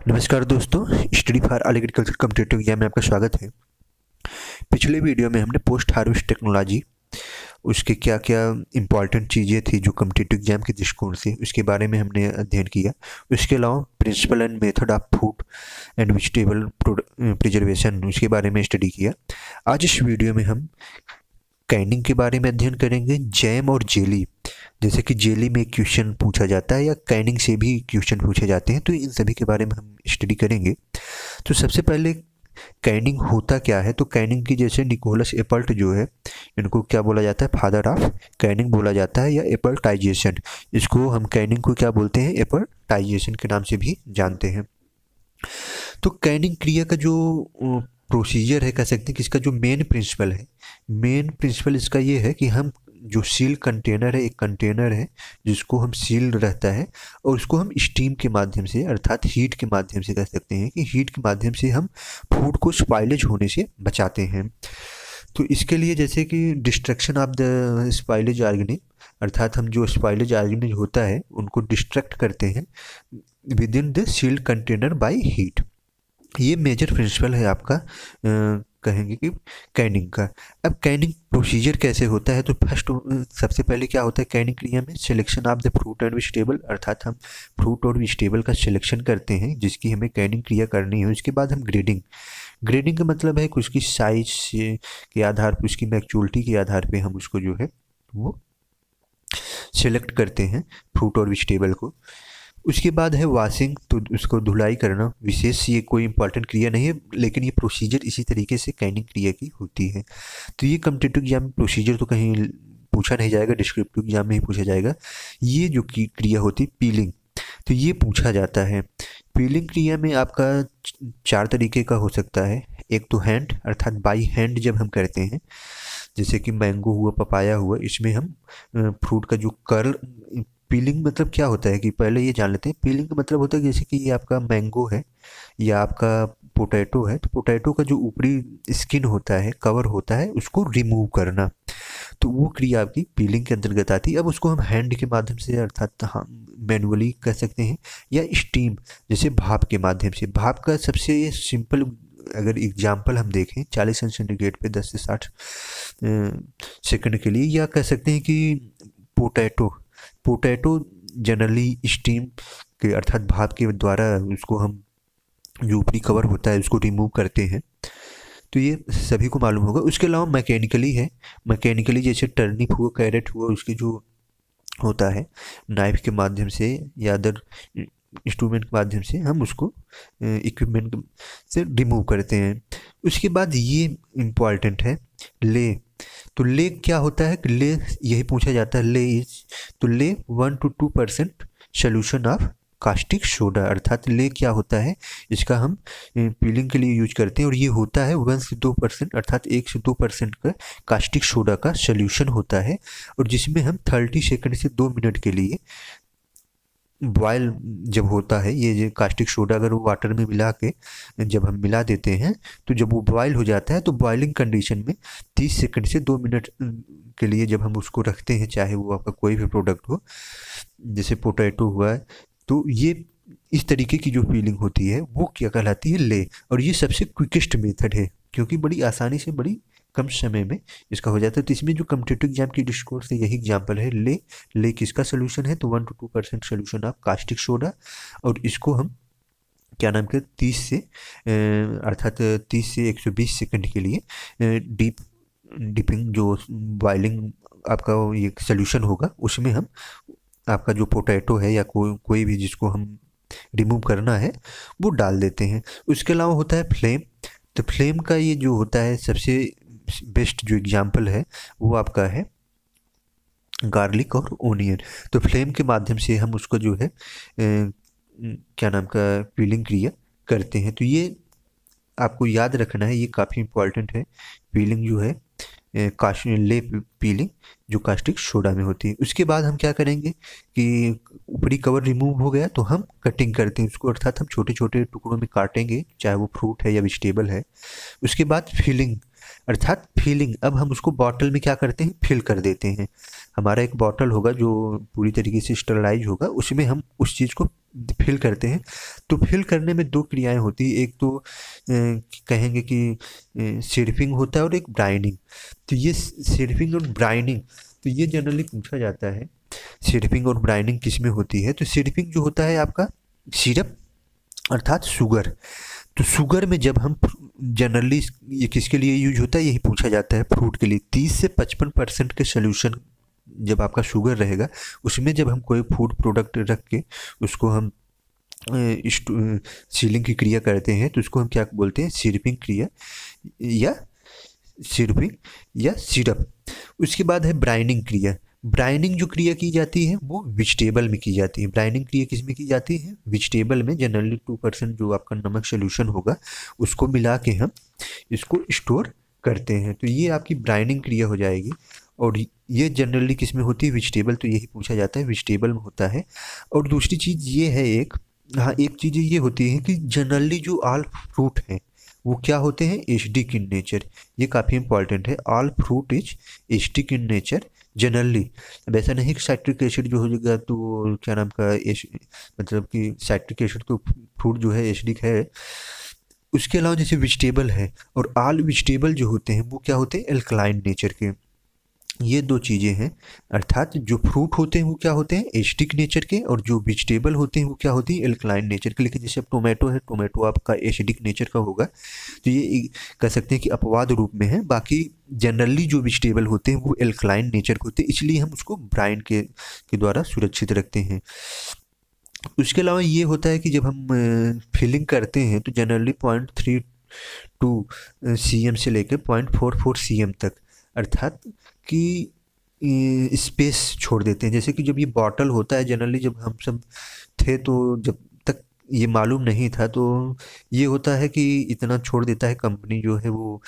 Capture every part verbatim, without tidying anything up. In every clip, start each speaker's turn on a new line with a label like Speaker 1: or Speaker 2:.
Speaker 1: नमस्कार दोस्तों, study for all agriculture competitive exam में आपका स्वागत है। पिछले वीडियो में हमने पोस्ट हार्वेस्ट टेक्नोलॉजी, उसके क्या क्या इंपॉर्टेंट चीज़ें थी जो कॉम्पिटिटिव एग्जाम के दृष्टिकोण से, उसके बारे में हमने अध्ययन किया। उसके अलावा principle and method of food and vegetable preservation, उसके बारे में स्टडी किया। आज इस वीडियो में हम कैनिंग के बारे में अध्ययन करेंगे। जैम और जेली, जैसे कि जेली में क्वेश्चन पूछा जाता है या कैनिंग से भी क्वेश्चन पूछे जाते हैं, तो इन सभी के बारे में हम स्टडी करेंगे। तो सबसे पहले कैनिंग होता क्या है। तो कैनिंग की, जैसे निकोलस एपल्ट जो है, इनको क्या बोला जाता है, फादर ऑफ कैनिंग बोला जाता है, या एपल्टाइजेशन। इसको हम कैनिंग को क्या बोलते हैं, एपल्टाइजेशन के नाम से भी जानते हैं। तो कैनिंग क्रिया का जो प्रोसीजर है, कह सकते हैं कि इसका जो मेन प्रिंसिपल है, मेन प्रिंसिपल इसका ये है कि हम जो सील कंटेनर है, एक कंटेनर है जिसको हम सील रहता है, और उसको हम स्टीम के माध्यम से, अर्थात हीट के माध्यम से, कह सकते हैं कि हीट के माध्यम से हम फूड को स्पाइलेज होने से बचाते हैं। तो इसके लिए जैसे कि destruction of the spoilage organism, अर्थात हम जो स्पाइलेज ऑर्गेनिज्म होता है उनको डिस्ट्रैक्ट करते हैं within the sealed container by heat. ये मेजर प्रिंसिपल है आपका, आ, कहेंगे कि कैनिंग का। अब कैनिंग प्रोसीजर कैसे होता है, तो फर्स्ट सबसे पहले क्या होता है कैनिंग क्रिया में, selection of the fruit and vegetable, अर्थात हम फ्रूट और वेजिटेबल का सिलेक्शन करते हैं जिसकी हमें कैनिंग क्रिया करनी है। उसके बाद हम ग्रेडिंग, ग्रेडिंग का मतलब है कि उसकी साइज के आधार पर, उसकी मैच्योरिटी के आधार पर हम उसको जो है वो सिलेक्ट करते हैं, फ्रूट और वेजिटेबल को। उसके बाद है वॉशिंग, तो उसको धुलाई करना। विशेष ये कोई इंपॉर्टेंट क्रिया नहीं है, लेकिन ये प्रोसीजर इसी तरीके से कैनिंग क्रिया की होती है। तो ये कॉम्पिटिटिव एग्जाम में प्रोसीजर तो कहीं पूछा नहीं जाएगा, डिस्क्रिप्टिव एग्जाम में ही पूछा जाएगा। ये जो की क्रिया होती है पीलिंग, तो ये पूछा जाता है। पीलिंग क्रिया में आपका चार तरीके का हो सकता है। एक तो हैंड, अर्थात बाई हैंड जब हम करते हैं, जैसे कि मैंगो हुआ, पपाया हुआ, इसमें हम फ्रूट का जो कर्ल, पीलिंग मतलब क्या होता है कि पहले ये जान लेते हैं। पीलिंग का मतलब होता है जैसे कि ये आपका मैंगो है या आपका पोटैटो है, तो पोटैटो का जो ऊपरी स्किन होता है, कवर होता है, उसको रिमूव करना, तो वो क्रिया आपकी पीलिंग के अंतर्गत आती है। अब उसको हम हैंड के माध्यम से, अर्थात हम मैनुअली कह सकते हैं, या स्टीम, जैसे भाप के माध्यम से। भाप का सबसे सिंपल अगर एग्जाम्पल हम देखें, चालीस सेंटीग्रेड पे दस से साठ सेकंड के लिए, या कह सकते हैं कि पोटैटो पोटैटो जनरली स्टीम के, अर्थात भाप के द्वारा उसको हम, जो ऊपरी कवर होता है, उसको रिमूव करते हैं। तो ये सभी को मालूम होगा। उसके अलावा मैकेनिकली है, मैकेनिकली जैसे टर्निप हुआ, कैरेट हुआ, उसकी जो होता है नाइफ के माध्यम से या अदर इंस्ट्रूमेंट के माध्यम से हम उसको इक्विपमेंट से रिमूव करते हैं। उसके बाद ये इम्पॉर्टेंट है ले। तो ले क्या होता है कि ले, यही पूछा जाता है, ले इज, तो lye one to two percent solution of caustic soda, अर्थात ले क्या होता है, इसका हम पीलिंग के लिए यूज करते हैं, और ये होता है वन से दो परसेंट, अर्थात एक से दो परसेंट का कास्टिक सोडा का सोल्यूशन होता है, और जिसमें हम थर्टी सेकंड से दो मिनट के लिए बॉयल जब होता है, ये जो कास्टिक सोडा अगर वो वाटर में मिला के जब हम मिला देते हैं, तो जब वो बॉयल हो जाता है, तो बॉइलिंग कंडीशन में तीस सेकंड से दो मिनट के लिए जब हम उसको रखते हैं, चाहे वो आपका कोई भी प्रोडक्ट हो, जैसे पोटैटो हुआ, तो ये इस तरीके की जो फीलिंग होती है वो क्या कहलाती है, ले। और ये सबसे क्विकेस्ट मेथड है, क्योंकि बड़ी आसानी से, बड़ी कम समय में इसका हो जाता है। तो इसमें जो कॉम्पिटिटिव एग्जाम की दृष्टिकोण से यही एग्जाम्पल है। ले ले किसका सोल्यूशन है, तो one to two percent solution of caustic soda, और इसको हम क्या नाम के तीस से अर्थात तीस से एक सौ बीस सेकंड के लिए डीप डिपिंग, जो बॉइलिंग आपका ये सोल्यूशन होगा, उसमें हम आपका जो पोटैटो है या कोई कोई भी जिसको हम रिमूव करना है वो डाल देते हैं। उसके अलावा होता है फ्लेम। तो फ्लेम का ये जो होता है, सबसे बेस्ट जो एग्जाम्पल है वो आपका है गार्लिक और ओनियन। तो फ्लेम के माध्यम से हम उसको जो है ए, क्या नाम का पीलिंग क्रिया करते हैं। तो ये आपको याद रखना है, ये काफ़ी इंपॉर्टेंट है। पीलिंग जो है काश ले पीलिंग जो कास्टिक सोडा में होती है। उसके बाद हम क्या करेंगे कि ऊपरी कवर रिमूव हो गया तो हम कटिंग करते हैं उसको, अर्थात हम छोटे छोटे टुकड़ों में काटेंगे, चाहे वो फ्रूट है या वेजिटेबल है। उसके बाद फिलिंग, अर्थात फिलिंग। अब हम उसको बॉटल में क्या करते हैं, फिल कर देते हैं। हमारा एक बॉटल होगा जो पूरी तरीके से स्टरलाइज होगा, उसमें हम उस चीज़ को फिल करते हैं। तो फिल करने में दो क्रियाएं होती है, एक तो अ, कहेंगे कि सिर्फिंग होता है और एक ब्राइनिंग। तो ये सिर्फिंग और ब्राइनिंग, तो ये जनरली पूछा जाता है सिरपिंग और ब्राइनिंग किस में होती है। तो सिरपिंग जो होता है आपका सिरप अर्थात शुगर। तो शुगर में जब हम जनरली, ये किसके लिए यूज होता है, यही पूछा जाता है फ्रूट के लिए। तीस से पचपन परसेंट के सोल्यूशन जब आपका शुगर रहेगा, उसमें जब हम कोई फूड प्रोडक्ट रख के उसको हम सीलिंग की क्रिया करते हैं तो उसको हम क्या बोलते हैं, सिरपिंग क्रिया या सिरपिंग या सिरप। उसके बाद है ब्राइनिंग क्रिया। ब्राइनिंग जो क्रिया की जाती है वो वेजिटेबल में की जाती है। ब्राइनिंग क्रिया किस में की जाती है, वेजिटेबल में। जनरली टू परसेंट जो आपका नमक सोल्यूशन होगा उसको मिला के हम इसको स्टोर करते हैं। तो ये आपकी ब्राइनिंग क्रिया हो जाएगी। और ये जनरली किस में होती है, वेजिटेबल। तो यही पूछा जाता है, वेजिटेबल में होता है। और दूसरी चीज़ ये है एक, हाँ एक चीज़ ये होती है कि जनरली जो ऑल फ्रूट हैं वो क्या होते हैं, एसिडिक इन नेचर। ये काफ़ी इंपॉर्टेंट है, all fruit is acidic in nature generally. अब ऐसा नहीं कि साइट्रिक एसिड जो हो जाएगा तो क्या नाम का एस, मतलब कि साइट्रिक एसिड तो फ्रूट जो है एसिडिक है। उसके अलावा जैसे वेजिटेबल है और ऑल वेजिटेबल जो होते हैं वो क्या होते हैं, एल्कलाइन नेचर के। ये दो चीज़ें हैं, अर्थात जो फ्रूट होते हैं वो क्या होते हैं, एसिडिक नेचर के, और जो वेजिटेबल होते हैं वो क्या होती है, एल्कलाइन नेचर के। लेकिन जैसे अब टोमेटो है, टोमेटो आपका एसिडिक नेचर का होगा, तो ये कह सकते हैं कि अपवाद रूप में है। बाकी जनरली जो वेजिटेबल होते हैं वो एल्कलाइन नेचर के होते हैं, इसलिए हम उसको ब्राइन के के द्वारा सुरक्षित रखते हैं। उसके अलावा ये होता है कि जब हम फिलिंग करते हैं तो generally point three two C M से लेकर point four four C M तक, अर्थात कि स्पेस छोड़ देते हैं। जैसे कि जब ये बॉटल होता है, जनरली जब हम सब थे तो जब तक ये मालूम नहीं था तो ये होता है कि इतना छोड़ देता है कंपनी जो है वो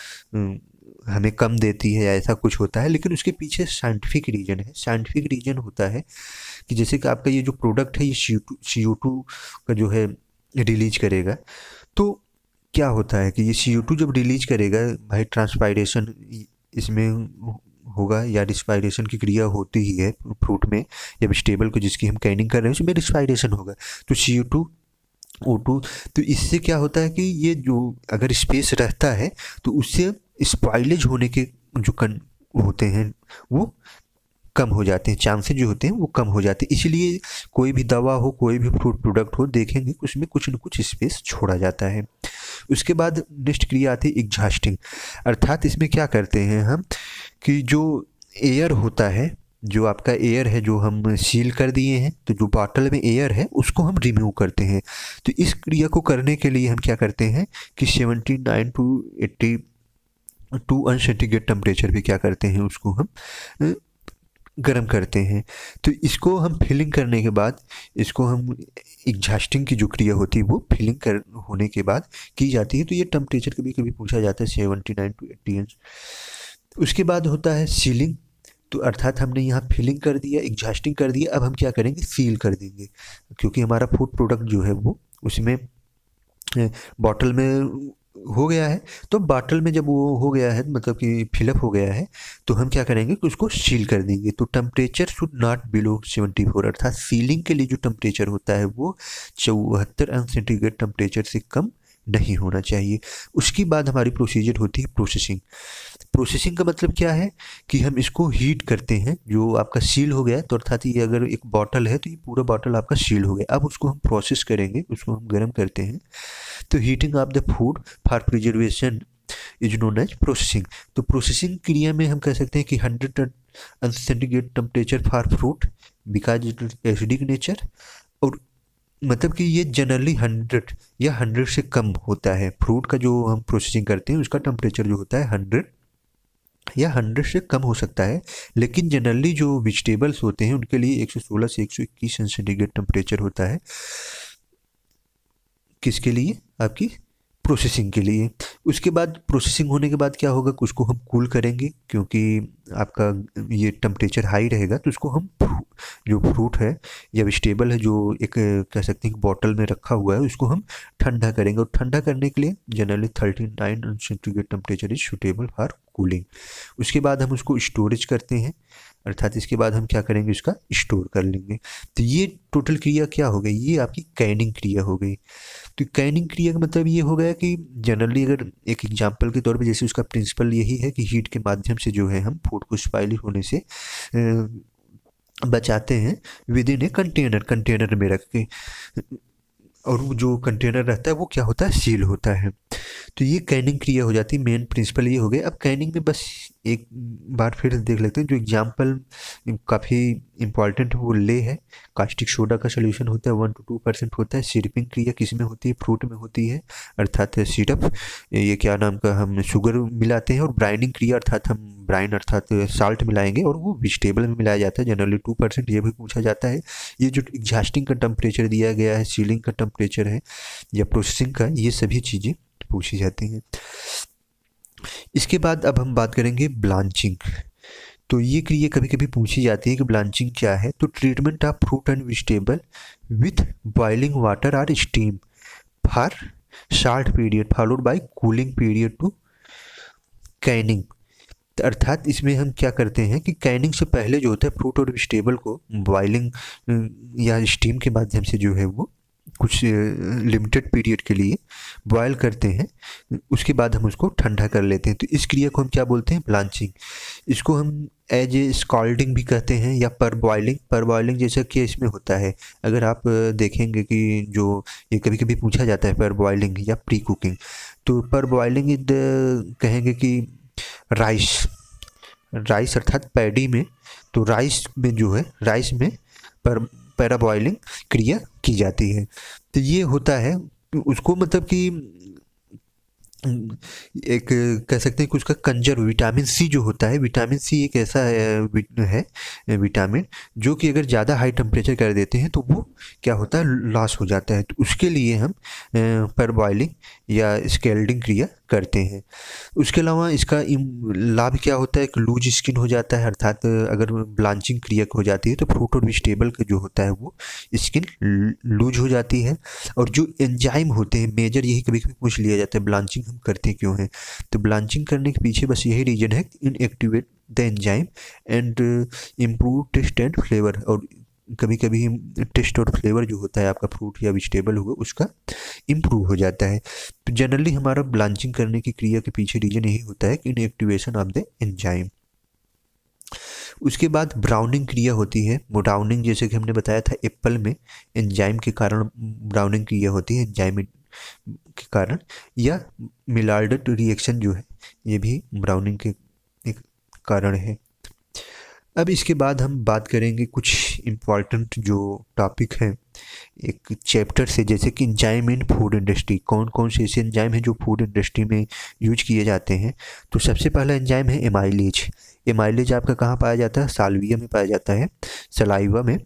Speaker 1: हमें कम देती है या ऐसा कुछ होता है। लेकिन उसके पीछे साइंटिफिक रीजन है। साइंटिफिक रीजन होता है कि जैसे कि आपका ये जो प्रोडक्ट है ये सी ओ टू का जो है रिलीज करेगा। तो क्या होता है कि ये सी ओ टू जब रिलीज करेगा भाई, ट्रांसपायरेशन इसमें होगा या रिस्पायरेशन की क्रिया होती ही है फ्रूट में या वेजिटेबल को जिसकी हम कैनिंग कर रहे हैं उसमें रिस्पायरेशन होगा। तो सी ओ टू ओ टू, तो इससे क्या होता है कि ये जो अगर स्पेस रहता है तो उससे स्पॉइलेज होने के जो कन होते हैं वो कम हो जाते हैं, चांसेस जो होते हैं वो कम हो जाते हैं। इसलिए कोई भी दवा हो, कोई भी फ्रूट प्रोडक्ट हो, देखेंगे उसमें कुछ न कुछ स्पेस छोड़ा जाता है। उसके बाद नेक्स्ट क्रिया आती है एग्जॉस्टिंग। अर्थात इसमें क्या करते हैं हम कि जो एयर होता है, जो आपका एयर है जो हम सील कर दिए हैं, तो जो बॉटल में एयर है उसको हम रिमूव करते हैं। तो इस क्रिया को करने के लिए हम क्या करते हैं कि seventy nine to eighty two अन सेंटीग्रेड टेम्परेचर पे क्या करते हैं, उसको हम गर्म करते हैं। तो इसको हम फिलिंग करने के बाद, इसको हम एग्जॉस्टिंग की जो क्रिया होती है वो फिलिंग कर होने के बाद की जाती है। तो ये टेम्परेचर कभी कभी पूछा जाता है सेवेंटी नाइन टू एट्टी अंश। उसके बाद होता है सीलिंग। तो अर्थात हमने यहाँ फिलिंग कर दिया, एग्जॉस्टिंग कर दिया, अब हम क्या करेंगे, सील कर देंगे। क्योंकि हमारा फूड प्रोडक्ट जो है वो उसमें बॉटल में हो गया है। तो बॉटल में जब वो हो गया है, मतलब कि फिलअप हो गया है, तो हम क्या करेंगे कि उसको सील कर देंगे। तो temperature should not below seventy four, अर्थात सीलिंग के लिए जो टेम्परेचर होता है वो चौहत्तर अंश सेंटीग्रेड टेम्परेचर से कम नहीं होना चाहिए। उसके बाद हमारी प्रोसीजर होती है प्रोसेसिंग। प्रोसेसिंग का मतलब क्या है कि हम इसको हीट करते हैं। जो आपका सील हो गया है, तो अर्थात ये अगर एक बॉटल है तो ये पूरा बॉटल आपका सील हो गया। अब उसको हम प्रोसेस करेंगे, उसको हम गर्म करते हैं। तो heating of the food for preservation is known as processing. तो प्रोसेसिंग क्रिया में हम कह सकते हैं कि hundred centigrade temperature for fruit because it is acidic nature, और मतलब कि ये जनरली हंड्रेड या हंड्रेड से कम होता है। फ्रूट का जो हम प्रोसेसिंग करते हैं उसका टेम्परेचर जो होता है हंड्रेड या हंड्रेड से कम हो सकता है। लेकिन जनरली जो वेजिटेबल्स होते हैं उनके लिए एक सौ सोलह से एक सौ इक्कीस सेंटीग्रेड टेम्परेचर होता है। किसके लिए, आपकी प्रोसेसिंग के लिए। उसके बाद प्रोसेसिंग होने के बाद क्या होगा कि उसको हम कूल करेंगे, क्योंकि आपका ये टेम्परेचर हाई रहेगा तो उसको हम जो फ्रूट है या वेजिटेबल है जो एक कह सकते हैं बॉटल में रखा हुआ है, उसको हम ठंडा करेंगे। और ठंडा करने के लिए generally thirty nine centigrade temperature is suitable for cooling. उसके बाद हम उसको स्टोरेज करते हैं, अर्थात इसके बाद हम क्या करेंगे, उसका स्टोर कर लेंगे। तो ये टोटल क्रिया क्या हो गई, ये आपकी कैनिंग क्रिया हो गई। तो कैनिंग क्रिया का मतलब ये हो गया कि जनरली अगर एक एग्जांपल के तौर पे, जैसे उसका प्रिंसिपल यही है कि हीट के माध्यम से जो है हम फूड को स्पाइल होने से अ, बचाते हैं within a container, container में रख के, और वो जो कंटेनर रहता है वो क्या होता है, सील होता है। तो ये कैनिंग क्रिया हो जाती है, मेन प्रिंसिपल ये हो गया। अब कैनिंग में बस एक बार फिर देख लेते हैं, जो एग्जांपल काफ़ी इंपॉर्टेंट है वो ले है। कास्टिक सोडा का सोल्यूशन होता है, वन टू टू परसेंट होता है। सिरपिंग क्रिया किस में होती है, फ्रूट में होती है, अर्थात सिरप, ये क्या नाम का हम शुगर मिलाते हैं। और ब्राइनिंग क्रिया अर्थात हम ब्राइन अर्थात साल्ट मिलाएंगे, और वो वेजिटेबल में मिलाया जाता है, जनरली टू परसेंट। ये भी पूछा जाता है। ये जो एग्जॉस्टिंग का टेम्परेचर दिया गया है, सीलिंग का टेम्परेचर है या प्रोसेसिंग का, ये सभी चीज़ें पूछी जाती हैं। इसके बाद अब हम बात करेंगे ब्लांचिंग। तो ये क्रिया कभी कभी पूछी जाती है कि ब्लांचिंग क्या है। तो treatment of fruit and vegetable with boiling water और steam for short period followed by cooling period to canning. अर्थात इसमें हम क्या करते हैं कि कैनिंग से पहले जो होता है फ्रूट और वेजिटेबल को बॉइलिंग या स्टीम के माध्यम से जो है वो कुछ लिमिटेड पीरियड के लिए बॉयल करते हैं, उसके बाद हम उसको ठंडा कर लेते हैं। तो इस क्रिया को हम क्या बोलते हैं, ब्लांचिंग। इसको हम एज ए स्कॉल्डिंग भी कहते हैं या पर बॉइलिंग। पर बॉइलिंग जैसा कि इसमें होता है, अगर आप देखेंगे कि जो ये कभी कभी पूछा जाता है पर बॉइलिंग या प्री कुकिंग, तो पर बॉइलिंग इद कहेंगे कि राइस, राइस अर्थात पैडी में, तो राइस में जो है, राइस में पर पैरा बॉइलिंग क्रिया की जाती है। तो ये होता है उसको, मतलब कि एक कह सकते हैं कि उसका कंजर्व विटामिन सी जो होता है, विटामिन सी एक ऐसा है, है विटामिन जो कि अगर ज़्यादा हाई टेम्परेचर कर देते हैं तो वो क्या होता है, लॉस हो जाता है। तो उसके लिए हम पर बॉइलिंग या स्केल्डिंग क्रिया करते हैं। उसके अलावा इसका लाभ क्या होता है, एक लूज स्किन हो जाता है, अर्थात अगर ब्लांचिंग क्रिया हो जाती है तो फ्रूट और वेजिटेबल का जो होता है वो स्किन लूज हो जाती है। और जो एंजाइम होते हैं मेजर, यही कभी कभी पूछ लिया जाता है ब्लांचिंग हम करते क्यों हैं। तो ब्लांचिंग करने के पीछे बस यही रीजन है, inactivate the enzyme and improve taste and flavour. और कभी कभी टेस्ट और फ्लेवर जो होता है आपका फ्रूट या वेजिटेबल होगा उसका इम्प्रूव हो जाता है। तो जनरली हमारा ब्लांचिंग करने की क्रिया के पीछे रीजन यही होता है कि इनएक्टिवेशन ऑफ द एंजाइम। उसके बाद ब्राउनिंग क्रिया होती है। ब्राउनिंग जैसे कि हमने बताया था एप्पल में एंजाइम के कारण ब्राउनिंग क्रिया होती है, एंजाइम के कारण, या मिलार्ड रिएक्शन जो है ये भी ब्राउनिंग के एक कारण है। अब इसके बाद हम बात करेंगे कुछ इम्पॉर्टेंट जो टॉपिक हैं एक चैप्टर से, जैसे कि एंजाइम इन फूड इंडस्ट्री। कौन कौन से ऐसे एंजाइम हैं जो फूड इंडस्ट्री में यूज किए जाते हैं। तो सबसे पहला एंजाइम है एमाइलेज। एमाइलेज आपका कहाँ पाया जाता है, साल्विया में पाया जाता है, सलाइवा में।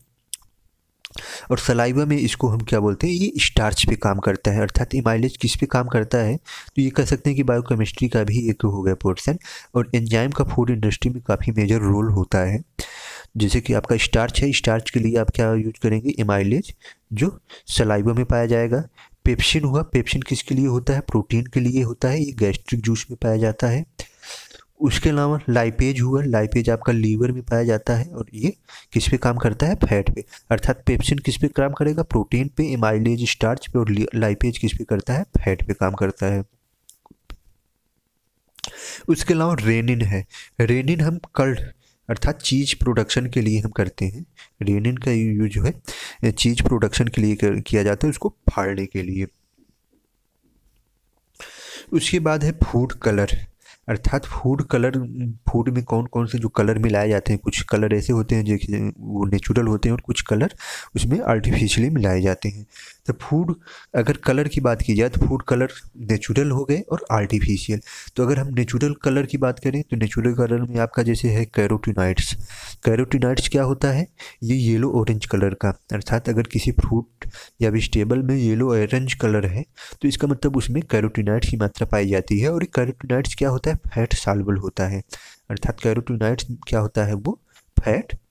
Speaker 1: और सलाइवा में इसको हम क्या बोलते हैं, ये स्टार्च पे काम करता है। अर्थात एमाइलेज किस पे काम करता है, तो ये कह सकते हैं कि बायोकेमिस्ट्री का भी एक हो गया पोर्शन। और एंजाइम का फूड इंडस्ट्री में काफ़ी मेजर रोल होता है। जैसे कि आपका स्टार्च है, स्टार्च के लिए आप क्या यूज करेंगे, एमाइलेज, जो सलाइवा में पाया जाएगा। पेप्सिन हुआ, पेप्सिन किसके लिए होता है, प्रोटीन के लिए होता है, ये गैस्ट्रिक जूस में पाया जाता है। उसके अलावा लाइपेज हुआ, लाइपेज आपका लीवर में पाया जाता है और ये किस पे काम करता है, फैट पे। अर्थात पेप्सिन किस पे काम करेगा, प्रोटीन पे, एमाइलेज स्टार्च पे, और लाइपेज किस पे करता है, फैट पे काम करता है। उसके अलावा रेनिन है। रेनिन हम कर्ड अर्थात चीज़ प्रोडक्शन के लिए हम करते हैं। रेनिन का यूज जो है चीज़ प्रोडक्शन के लिए किया जाता है, उसको फाड़ने के लिए। उसके बाद है फूड कलर। अर्थात फूड कलर, फूड में कौन कौन से जो कलर मिलाए जाते हैं। कुछ कलर ऐसे होते हैं जो वो नेचुरल होते हैं और कुछ कलर उसमें आर्टिफिशियली मिलाए जाते हैं। तो फूड अगर कलर की बात की जाए तो फूड कलर नेचुरल हो गए और आर्टिफिशियल। तो अगर हम नेचुरल कलर की बात करें तो नेचुरल कलर में आपका जैसे है कैरोटीनॉइड्स। कैरोटीनॉइड्स क्या होता है, ये येलो ऑरेंज कलर का। अर्थात अगर किसी फ्रूट या वेजिटेबल में येलो ऑरेंज कलर है तो इसका मतलब उसमें कैरोटीनॉइड्स की मात्रा पाई जाती है। और ये कैरोटीनॉइड्स क्या होता है, फैट सॉल्युबल होता है। अर्थात कैरोटीनॉइड्स क्या होता है, वो फैट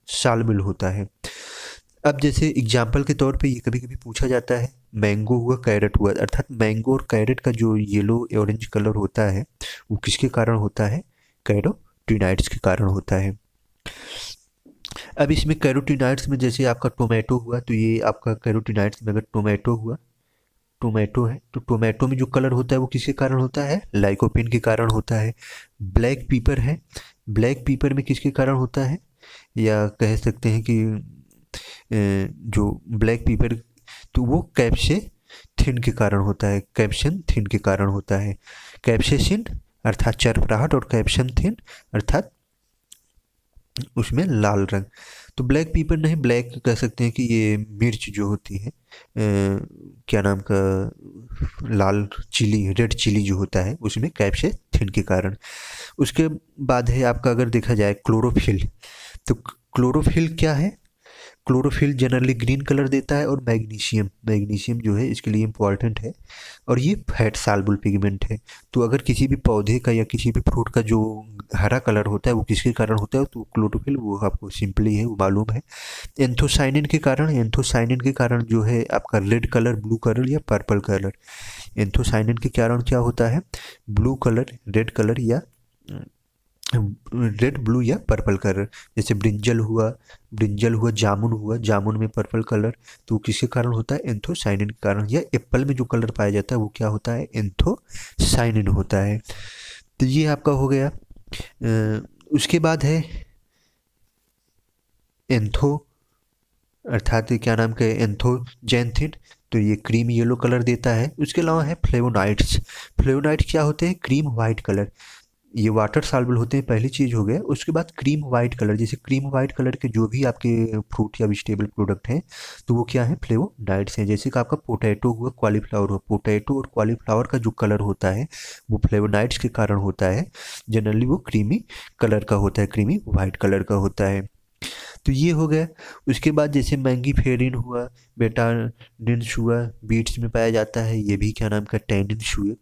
Speaker 1: सालमिल होता है। अब जैसे एग्जाम्पल के तौर पे ये कभी कभी पूछा जाता है, मैंगो हुआ कैरेट हुआ, अर्थात मैंगो और कैरेट का जो येलो ऑरेंज कलर होता है वो किसके कारण होता है? कैरोटीनॉइड्स के कारण होता है। अब इसमें कैरोटीनॉइड्स में जैसे आपका टोमेटो हुआ, तो ये आपका कैरोटीनॉइड्स में अगर टोमेटो हुआ, टोमेटो है तो टोमेटो में जो कलर होता है वो किसके कारण होता है? लाइकोपिन के कारण होता है। ब्लैक पीपर है, ब्लैक पीपर में किसके कारण होता है? या कह सकते हैं कि अ, जो ब्लैक पीपर, तो वो कैप्सेथिन के कारण होता है, कैप्सेथिन के कारण होता है। कैप्सेसिन अर्थात चरपराहट और कैप्सेथिन अर्थात उसमें लाल रंग। तो ब्लैक पीपर नहीं, ब्लैक कह सकते हैं कि ये मिर्च जो होती है, अ, क्या नाम का, लाल चिली, रेड चिली जो होता है उसमें कैप्सेथिन के कारण। उसके बाद है आपका, अगर देखा जाए क्लोरोफिल, तो क्लोरोफिल क्या है? क्लोरोफिल जनरली ग्रीन कलर देता है। और मैग्नीशियम, मैग्नीशियम जो है इसके लिए इम्पॉर्टेंट है और ये फैट साल्बल पिगमेंट है। तो अगर किसी भी पौधे का या किसी भी फ्रूट का जो हरा कलर होता है वो किसके कारण होता है? तो क्लोरोफिल, वो आपको सिंपली है वो मालूम है, एंथोसाइनिन के कारण। एंथोसाइनिन के कारण जो है आपका रेड कलर, ब्लू कलर या पर्पल कलर। एंथोसाइनिन के कारण क्या होता है? ब्लू कलर, रेड कलर या रेड, ब्लू या पर्पल कलर। जैसे ब्रिंजल हुआ, ब्रिंजल हुआ, जामुन हुआ, जामुन में पर्पल कलर, तो किसके कारण होता है? एंथोसाइनिन के कारण। या एप्पल में जो कलर पाया जाता है वो क्या होता है? एंथोसाइनिन होता है। तो ये आपका हो गया। अ, उसके बाद है एंथो, अर्थात क्या नाम का, एंथोजैंथिन, तो ये क्रीम येलो कलर देता है। उसके अलावा है फ्लेवोनाइड्स। फ्लेवोनाइड्स क्या होते हैं? क्रीम वाइट कलर, ये वाटर सॉल्युबल होते हैं, पहली चीज़ हो गया। उसके बाद क्रीम वाइट कलर, जैसे क्रीम वाइट कलर के जो भी आपके फ्रूट या वेजिटेबल प्रोडक्ट हैं तो वो क्या है? फ्लेवोनाइड्स हैं। जैसे कि आपका पोटैटो हुआ, कॉलीफ्लावर हुआ, पोटैटो और कॉलीफ्लावर का जो कलर होता है वो फ्लेवोनाइड्स के कारण होता है। जनरली वो क्रीमी कलर का होता है, क्रीमी वाइट कलर का होता है। तो ये हो गया। उसके बाद जैसे मैंगी फेरिन हुआ, बेटाडिन्स हुआ, बीट्स में पाया जाता है, ये भी क्या नाम का, टैनिन्स हुए।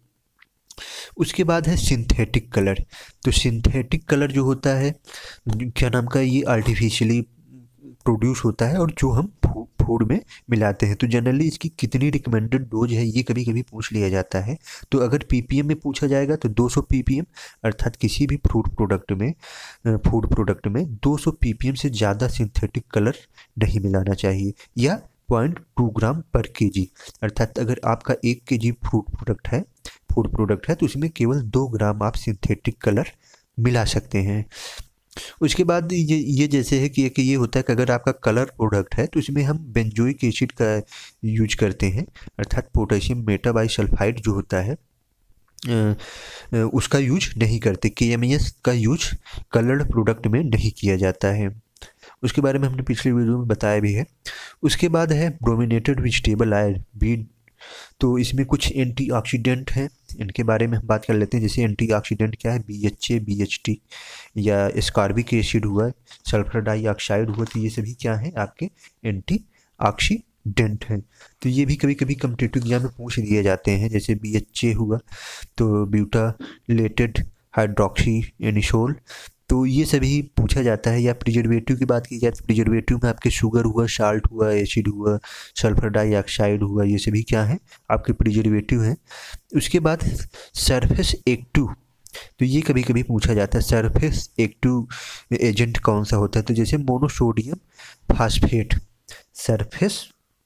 Speaker 1: उसके बाद है सिंथेटिक कलर। तो सिंथेटिक कलर जो होता है, क्या नाम का, ये आर्टिफिशियली प्रोड्यूस होता है और जो हम फूड में मिलाते हैं। तो जनरली इसकी कितनी रिकमेंडेड डोज है ये कभी कभी पूछ लिया जाता है। तो अगर पीपीएम में पूछा जाएगा तो दो सौ पीपीएम, अर्थात किसी भी फ्रूट प्रोडक्ट में, फूड प्रोडक्ट में दो सौ पीपीएम से ज़्यादा सिंथेटिक कलर नहीं मिलाना चाहिए। या पॉइंट टू ग्राम पर केजी, अर्थात अगर आपका एक केजी फ्रूट प्रोडक्ट है, फूड प्रोडक्ट है, तो उसमें केवल दो ग्राम आप सिंथेटिक कलर मिला सकते हैं। उसके बाद ये ये जैसे है कि, कि ये होता है कि अगर आपका कलर प्रोडक्ट है तो इसमें हम बेंजोइक एसिड का यूज करते हैं, अर्थात पोटेशियम मेटाबाइसल्फाइड जो होता है अ, अ, उसका यूज नहीं करते। के एम एस का यूज कलर्ड प्रोडक्ट में नहीं किया जाता है। उसके बारे में हमने पिछले वीडियो में बताया भी है। उसके बाद है ब्रोमिनेटेड वेजिटेबल ऑयल, बीट। तो इसमें कुछ एंटीऑक्सीडेंट हैं, इनके बारे में हम बात कर लेते हैं। जैसे एंटीऑक्सीडेंट क्या है? B H A, B H T या स्कॉर्बिक एसिड हुआ, सल्फर डाइऑक्साइड हुआ, तो ये सभी क्या हैं? आपके एंटीऑक्सीडेंट हैं। तो ये भी कभी कभी कॉम्पिटिटिव एग्जाम में पूछ दिए जाते हैं। जैसे बी एच ए हुआ तो ब्यूटालेटेड हाइड्रोक्सी एनिसोल, तो ये सभी पूछा जाता है। या प्रिजर्वेटिव की बात की जाए तो प्रिजर्वेटिव में आपके शुगर हुआ, साल्ट हुआ, एसिड हुआ, सल्फर डाइऑक्साइड हुआ, ये सभी क्या हैं? आपके प्रिजर्वेटिव हैं। उसके बाद सरफेस एक्टिव, तो ये कभी कभी पूछा जाता है, सरफेस एक्टिव एजेंट कौन सा होता है? तो जैसे मोनोसोडियम फास्फेट, सरफेस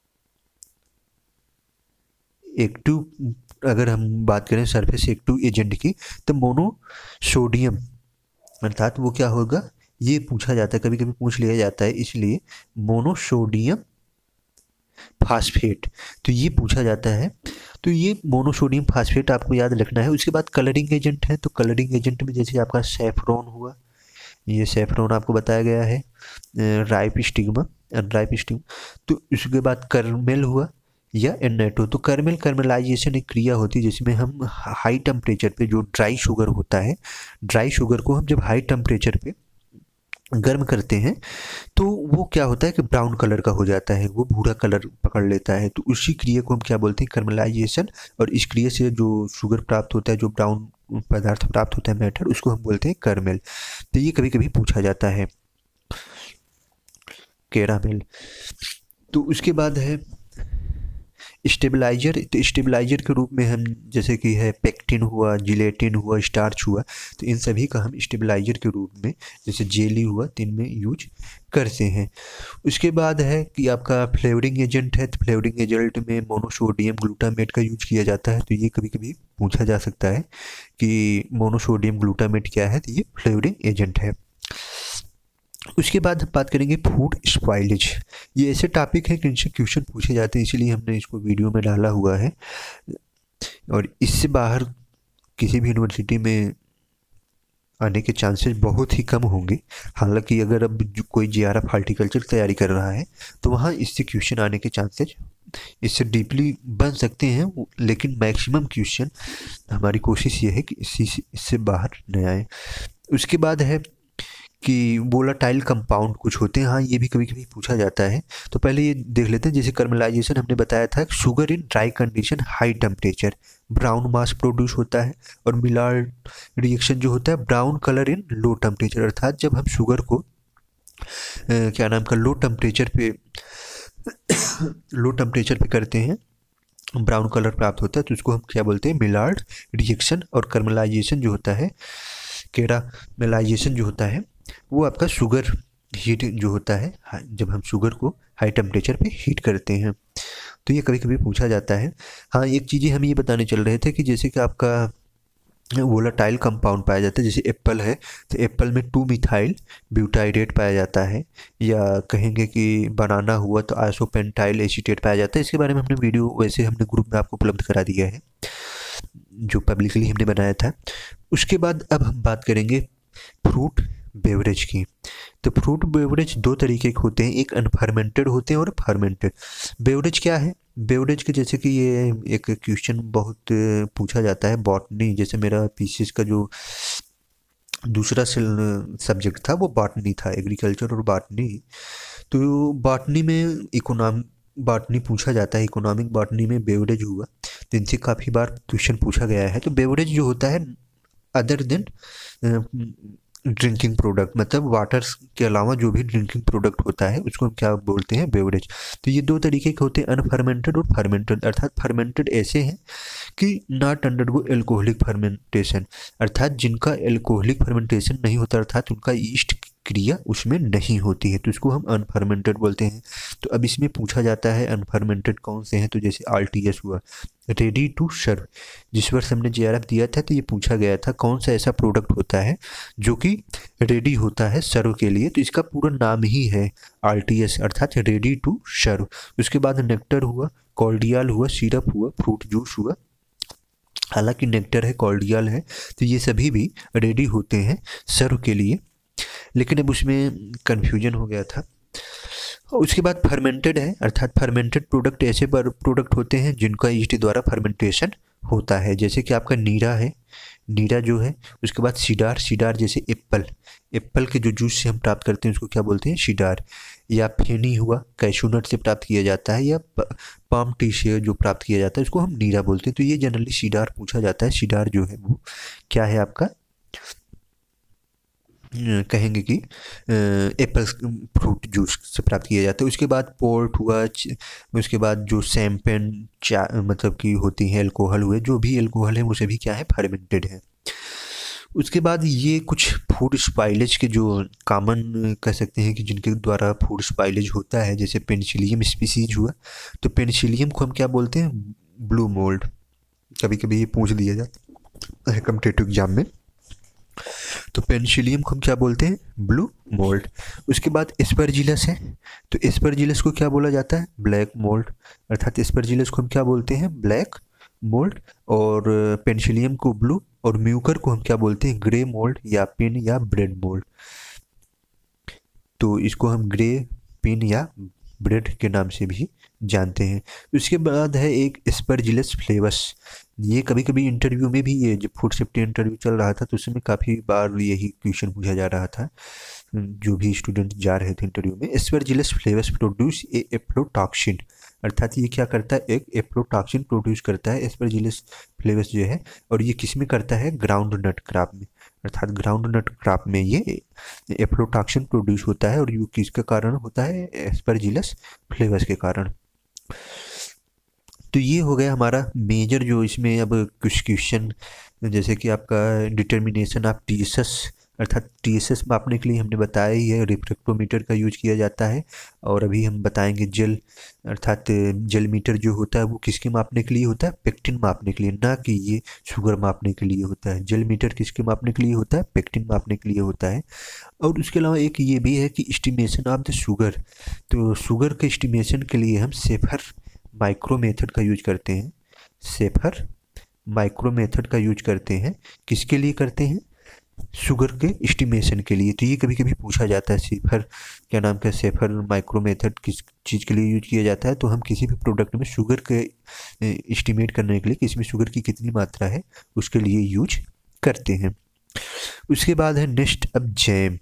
Speaker 1: एक्टिव, अगर हम बात करें सरफेस एक्टिव एजेंट की, तो मोनोसोडियम, अर्थात वो क्या होगा? ये पूछा जाता है, कभी कभी पूछ लिया जाता है, इसलिए मोनोसोडियम फास्फेट, तो ये पूछा जाता है। तो ये मोनोसोडियम फास्फेट आपको याद रखना है। उसके बाद कलरिंग एजेंट है, तो कलरिंग एजेंट में जैसे आपका सैफरॉन हुआ, ये सैफरॉन आपको बताया गया है, राइप स्टिग्मा, अनराइप स्टिग्मा। तो उसके बाद करमेल हुआ या एन्नेटो। तो करमेल, करमेलाइजेशन एक क्रिया होती है जिसमें हम हाई टेम्परेचर पे जो ड्राई शुगर होता है, ड्राई शुगर को हम जब हाई टेम्परेचर पे गर्म करते हैं तो वो क्या होता है कि ब्राउन कलर का हो जाता है, वो भूरा कलर पकड़ लेता है। तो उसी क्रिया को हम क्या बोलते हैं? कर्मलाइजेशन। और इस क्रिया से जो शुगर प्राप्त होता है, जो ब्राउन पदार्थ प्राप्त होता है, मैटर, उसको हम बोलते हैं कर्मेल। तो ये कभी कभी पूछा जाता है। कैरामेल। तो उसके बाद है स्टेबलाइजर। तो स्टेबलाइजर के रूप में हम जैसे कि है पेक्टिन हुआ, जिलेटिन हुआ, स्टार्च हुआ, तो इन सभी का हम स्टेबलाइजर के रूप में जैसे जेली हुआ तो इनमें यूज करते हैं। उसके बाद है कि आपका फ्लेवरिंग एजेंट है। तो फ्लेवरिंग एजेंट में मोनोसोडियम ग्लूटामेट का यूज किया जाता है। तो ये कभी कभी पूछा जा सकता है कि मोनोसोडियम ग्लूटामेट क्या है, तो ये फ्लेवरिंग एजेंट है। उसके बाद हम बात करेंगे फूड स्पॉइलेज। ये ऐसे टॉपिक है कि इनसे क्वेश्चन पूछे जाते हैं, इसीलिए हमने इसको वीडियो में डाला हुआ है। और इससे बाहर किसी भी यूनिवर्सिटी में आने के चांसेस बहुत ही कम होंगे। हालांकि अगर अब जो कोई जे आर एफ हार्टिकल्चर तैयारी कर रहा है तो वहाँ इससे क्वेश्चन आने के चांसेस इससे डीपली बन सकते हैं, लेकिन मैक्सिमम क्वेश्चन हमारी कोशिश ये है कि इसी इससे बाहर न आए। उसके बाद है कि वोलाटाइल कंपाउंड कुछ होते हैं, हाँ ये भी कभी कभी पूछा जाता है। तो पहले ये देख लेते हैं। जैसे कर्मलाइजेशन हमने बताया था, sugar in dry condition high temperature brown mass produce होता है, और मिलार्ड रिएक्शन जो होता है brown colour in low temperature. अर्थात जब हम शुगर को आ, क्या नाम का लो टेम्परेचर पे लो टेम्परेचर पे करते हैं, ब्राउन कलर प्राप्त होता है, तो उसको हम क्या बोलते हैं, मिलार्ड रिएक्शन। और कर्मलाइजेशन जो होता है, कैरामेलाइजेशन जो होता है, वो आपका शुगर हीट जो होता है, जब हम शुगर को हाई टेम्परेचर पे हीट करते हैं। तो ये कभी कभी पूछा जाता है। हाँ एक चीज़ हम ये बताने चल रहे थे कि जैसे कि आपका वोलाटाइल कंपाउंड पाया जाता है, जैसे एप्पल है तो एप्पल में टू मिथाइल ब्यूटाइरेट पाया जाता है, या कहेंगे कि बनाना हुआ तो आइसोपेंटाइल एसीटेट पाया जाता है। इसके बारे में हमने वीडियो वैसे हमने ग्रुप में आपको उपलब्ध करा दिया है, जो पब्लिकली हमने बनाया था। उसके बाद अब हम बात करेंगे फ्रूट बेवरेज की। तो फ्रूट बेवरेज दो तरीके के होते हैं, एक अनफर्मेंटेड होते हैं और फर्मेंटेड। बेवरेज क्या है, बेवरेज के जैसे कि ये एक क्वेश्चन बहुत पूछा जाता है बॉटनी, जैसे मेरा पीसीएस का जो दूसरा सब्जेक्ट था वो बॉटनी था, एग्रीकल्चर और बॉटनी। तो बॉटनी में इकोनॉम बॉटनी पूछा जाता है, इकोनॉमिक बॉटनी में बेवरेज हुआ, तो इनसे काफ़ी बार क्वेश्चन पूछा गया है। तो बेवरेज जो होता है अदर देन ड्रिंकिंग प्रोडक्ट, मतलब वाटर के अलावा जो भी ड्रिंकिंग प्रोडक्ट होता है उसको हम क्या बोलते हैं, बेवरेज। तो ये दो तरीके के होते हैं, अनफर्मेंटेड और फर्मेंटेड। अर्थात फर्मेंटेड ऐसे हैं कि नॉट अंडरगो एल्कोहलिक फर्मेंटेशन, अर्थात जिनका एल्कोहलिक फर्मेंटेशन नहीं होता, अर्थात उनका ईस्ट क्रिया उसमें नहीं होती है, तो इसको हम अनफर्मेंटेड बोलते हैं। तो अब इसमें पूछा जाता है अनफर्मेंटेड कौन से हैं, तो जैसे आर टी एस हुआ, रेडी टू सर्व। जिस वर्ष हमने जे आर एफ दिया था तो ये पूछा गया था कौन सा ऐसा प्रोडक्ट होता है जो कि रेडी होता है सर्व के लिए, तो इसका पूरा नाम ही है आर टी एस, अर्थात रेडी टू सर्व। उसके बाद नेक्टर हुआ, कॉर्डियल हुआ, सिरप हुआ, फ्रूट जूस हुआ। हालांकि नेक्टर है, कॉर्डियल है, तो ये सभी भी रेडी होते हैं सर्व के लिए, लेकिन अब उसमें कन्फ्यूजन हो गया था। उसके बाद फर्मेंटेड है, अर्थात फर्मेंटेड प्रोडक्ट ऐसे प्रोडक्ट होते हैं जिनका ईस्ट द्वारा फर्मेंटेशन होता है, जैसे कि आपका नीरा है, नीरा जो है। उसके बाद सीडार, सीडार जैसे एप्पल, एप्पल के जो जूस से हम प्राप्त करते हैं उसको क्या बोलते हैं, सीडार। या फेनी हुआ, कैशूनट से प्राप्त किया जाता है, या पाम टी से जो प्राप्त किया जाता है उसको हम नीरा बोलते हैं। तो ये जनरली सीडार पूछा जाता है। सीडार जो है वो क्या है आपका, कहेंगे कि एप्पल फ्रूट जूस से प्राप्त किया जाता है। उसके बाद पोर्ट हुआ, उसके बाद जो शैम्पेन चा मतलब कि होती हैं एल्कोहल हुए, जो भी एल्कोहल है वो सभी क्या है, फर्मेंटेड है। उसके बाद ये कुछ फूड स्पाइलेज के जो कॉमन कह सकते हैं कि जिनके द्वारा फूड स्पाइलेज होता है, जैसे पेनिसिलियम स्पीसीज हुआ। तो पेनिसिलियम को हम क्या बोलते हैं, ब्लू मोल्ड। कभी कभी ये पूछ दिया जाता है कॉम्पिटिटिव एग्जाम में। तो पेनिसिलियम को हम क्या बोलते हैं, ब्लू मोल्ड। उसके बाद एस्परजिलस है, तो एस्परजिलस को क्या बोला जाता है, ब्लैक मोल्ड, अर्थात एस्परजिलस को हम क्या बोलते हैं, ब्लैक मोल्ड। और पेनिसिलियम को ब्लू, और म्यूकर को हम क्या बोलते हैं, ग्रे मोल्ड या पिन या ब्रेड मोल्ड। तो इसको हम ग्रे, पिन या ब्रेड के नाम से भी जानते हैं। उसके बाद है एक एस्परजिलस फ्लेवस। ये कभी कभी इंटरव्यू में भी, ये जब फूड सेफ्टी इंटरव्यू चल रहा था तो उसमें काफ़ी बार यही क्वेश्चन पूछा जा रहा था, जो भी स्टूडेंट जा रहे थे इंटरव्यू में। एस्परजिलस फ्लेवस प्रोड्यूस ए एफ्लोटॉक्सिन, अर्थात ये क्या करता है, एक एफ्लोटॉक्सिन प्रोड्यूस करता है एस्परजिलस फ्लेवस जो है, और ये किस में करता है, ग्राउंड नट क्रॉप में। अर्थात ग्राउंड नट क्रॉप में ये एफ्लोटॉक्सिन प्रोड्यूस होता है और ये किसके कारण होता है, एस्परजिलस फ्लेवस के कारण। तो ये हो गया हमारा मेजर जो इसमें अब कुछ क्वेश्चन, जैसे कि आपका डिटर्मिनेशन ऑफ टीएसएस, अर्थात टीएसएस मापने के लिए हमने बताया ही है रिफ्रेक्टोमीटर का यूज किया जाता है। और अभी हम बताएंगे जेल, अर्थात जेल मीटर जो होता है वो किसके मापने के लिए होता है, पेक्टिन मापने के लिए, ना कि ये शुगर मापने के लिए होता है। जेल मीटर किसके मापने के लिए होता है, पेक्टिन मापने के लिए होता है। और उसके अलावा एक ये भी है कि एस्टिमेशन ऑफ द शुगर, तो शुगर के एस्टिमेशन के लिए हम सेफर माइक्रो मेथड का यूज करते हैं। सेफर माइक्रो मेथड का यूज करते हैं, किसके लिए करते हैं, शुगर के एस्टिमेशन के लिए। तो ये कभी कभी पूछा जाता है, सेफर क्या नाम का सेफर माइक्रो मेथड किस चीज़ के लिए यूज किया जाता है, तो हम किसी भी प्रोडक्ट में शुगर के एस्टिमेट करने के लिए कि इसमें शुगर की कितनी मात्रा है उसके लिए यूज करते हैं। उसके बाद है नेक्स्ट अब जैम।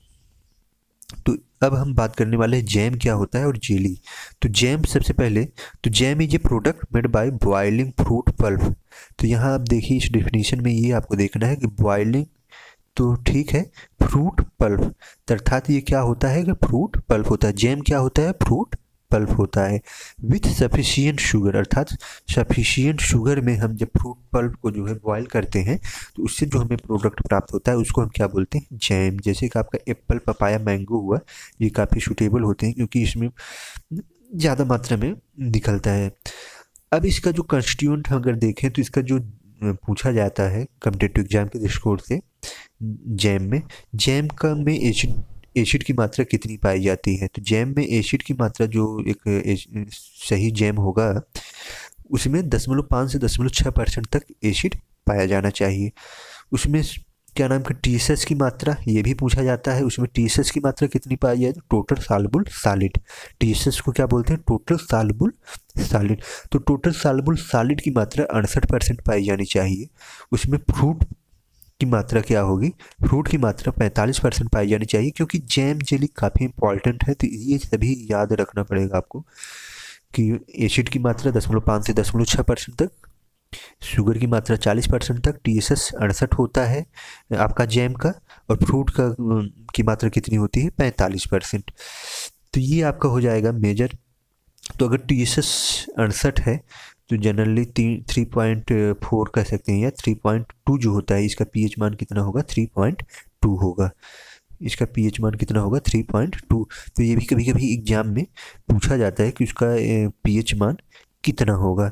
Speaker 1: तो अब हम बात करने वाले हैं जैम क्या होता है और जेली। तो जैम सबसे पहले, तो jam is a product made by boiling fruit pulp. तो यहाँ आप देखिए इस डेफिनेशन में ये आपको देखना है कि बॉइलिंग, तो ठीक है, फ्रूट पल्प, अर्थात ये क्या होता है कि फ्रूट पल्प होता है। जैम क्या होता है, फ्रूट पल्प होता है विथ सफिशियंट शुगर, अर्थात सफिशियंट शुगर में हम जब फ्रूट पल्प को जो है बॉयल करते हैं तो उससे जो हमें प्रोडक्ट प्राप्त होता है उसको हम क्या बोलते हैं, जैम। जैसे कि आपका एप्पल, पपाया, मैंगो हुआ, ये काफ़ी सूटेबल होते हैं क्योंकि इसमें ज़्यादा मात्रा में निकलता है। अब इसका जो कंस्टिट्यूएंट अगर देखें तो इसका जो पूछा जाता है कॉम्पिटिटिव एग्जाम के दृष्टिकोण से, जैम में जैम का में एसिड एसिड की मात्रा कितनी पाई जाती है। तो जैम में एसिड की मात्रा जो एक एस- सही जैम होगा उसमें दशमलव पाँच से दशमलव छः परसेंट तक एसिड पाया जाना चाहिए। उसमें क्या नाम का टीएसएस की मात्रा ये भी पूछा जाता है, उसमें टीएसएस की मात्रा कितनी पाई जाए, तो टोटल सालबुल सॉलिड। टीएसएस को क्या बोलते हैं, टोटल सालबुल सॉलिड। तो टोटल सालबुल सॉलिड की मात्रा अड़सठ परसेंट पाई जानी चाहिए। उसमें फ्रूट की मात्रा क्या होगी, फ्रूट की मात्रा पैंतालीस परसेंट पाई जानी चाहिए, क्योंकि जैम जेली काफ़ी इंपॉर्टेंट है। तो ये सभी याद रखना पड़ेगा आपको कि एसिड की मात्रा दशमलव पाँच से दशमलव छः परसेंट तक, शुगर की मात्रा चालीस परसेंट तक, टीएसएस अड़सठ होता है आपका जैम का, और फ्रूट का अम, की मात्रा कितनी होती है, पैंतालीस परसेंट। तो ये आपका हो जाएगा मेजर। तो अगर टीएसएस अड़सठ है तो जनरली थ्री पॉइंट फोर कह सकते हैं, या थ्री पॉइंट टू जो होता है इसका पीएच मान कितना होगा, थ्री पॉइंट टू होगा। इसका पीएच मान कितना होगा, थ्री पॉइंट टू। तो ये भी कभी कभी एग्जाम में पूछा जाता है कि उसका पीएच मान कितना होगा।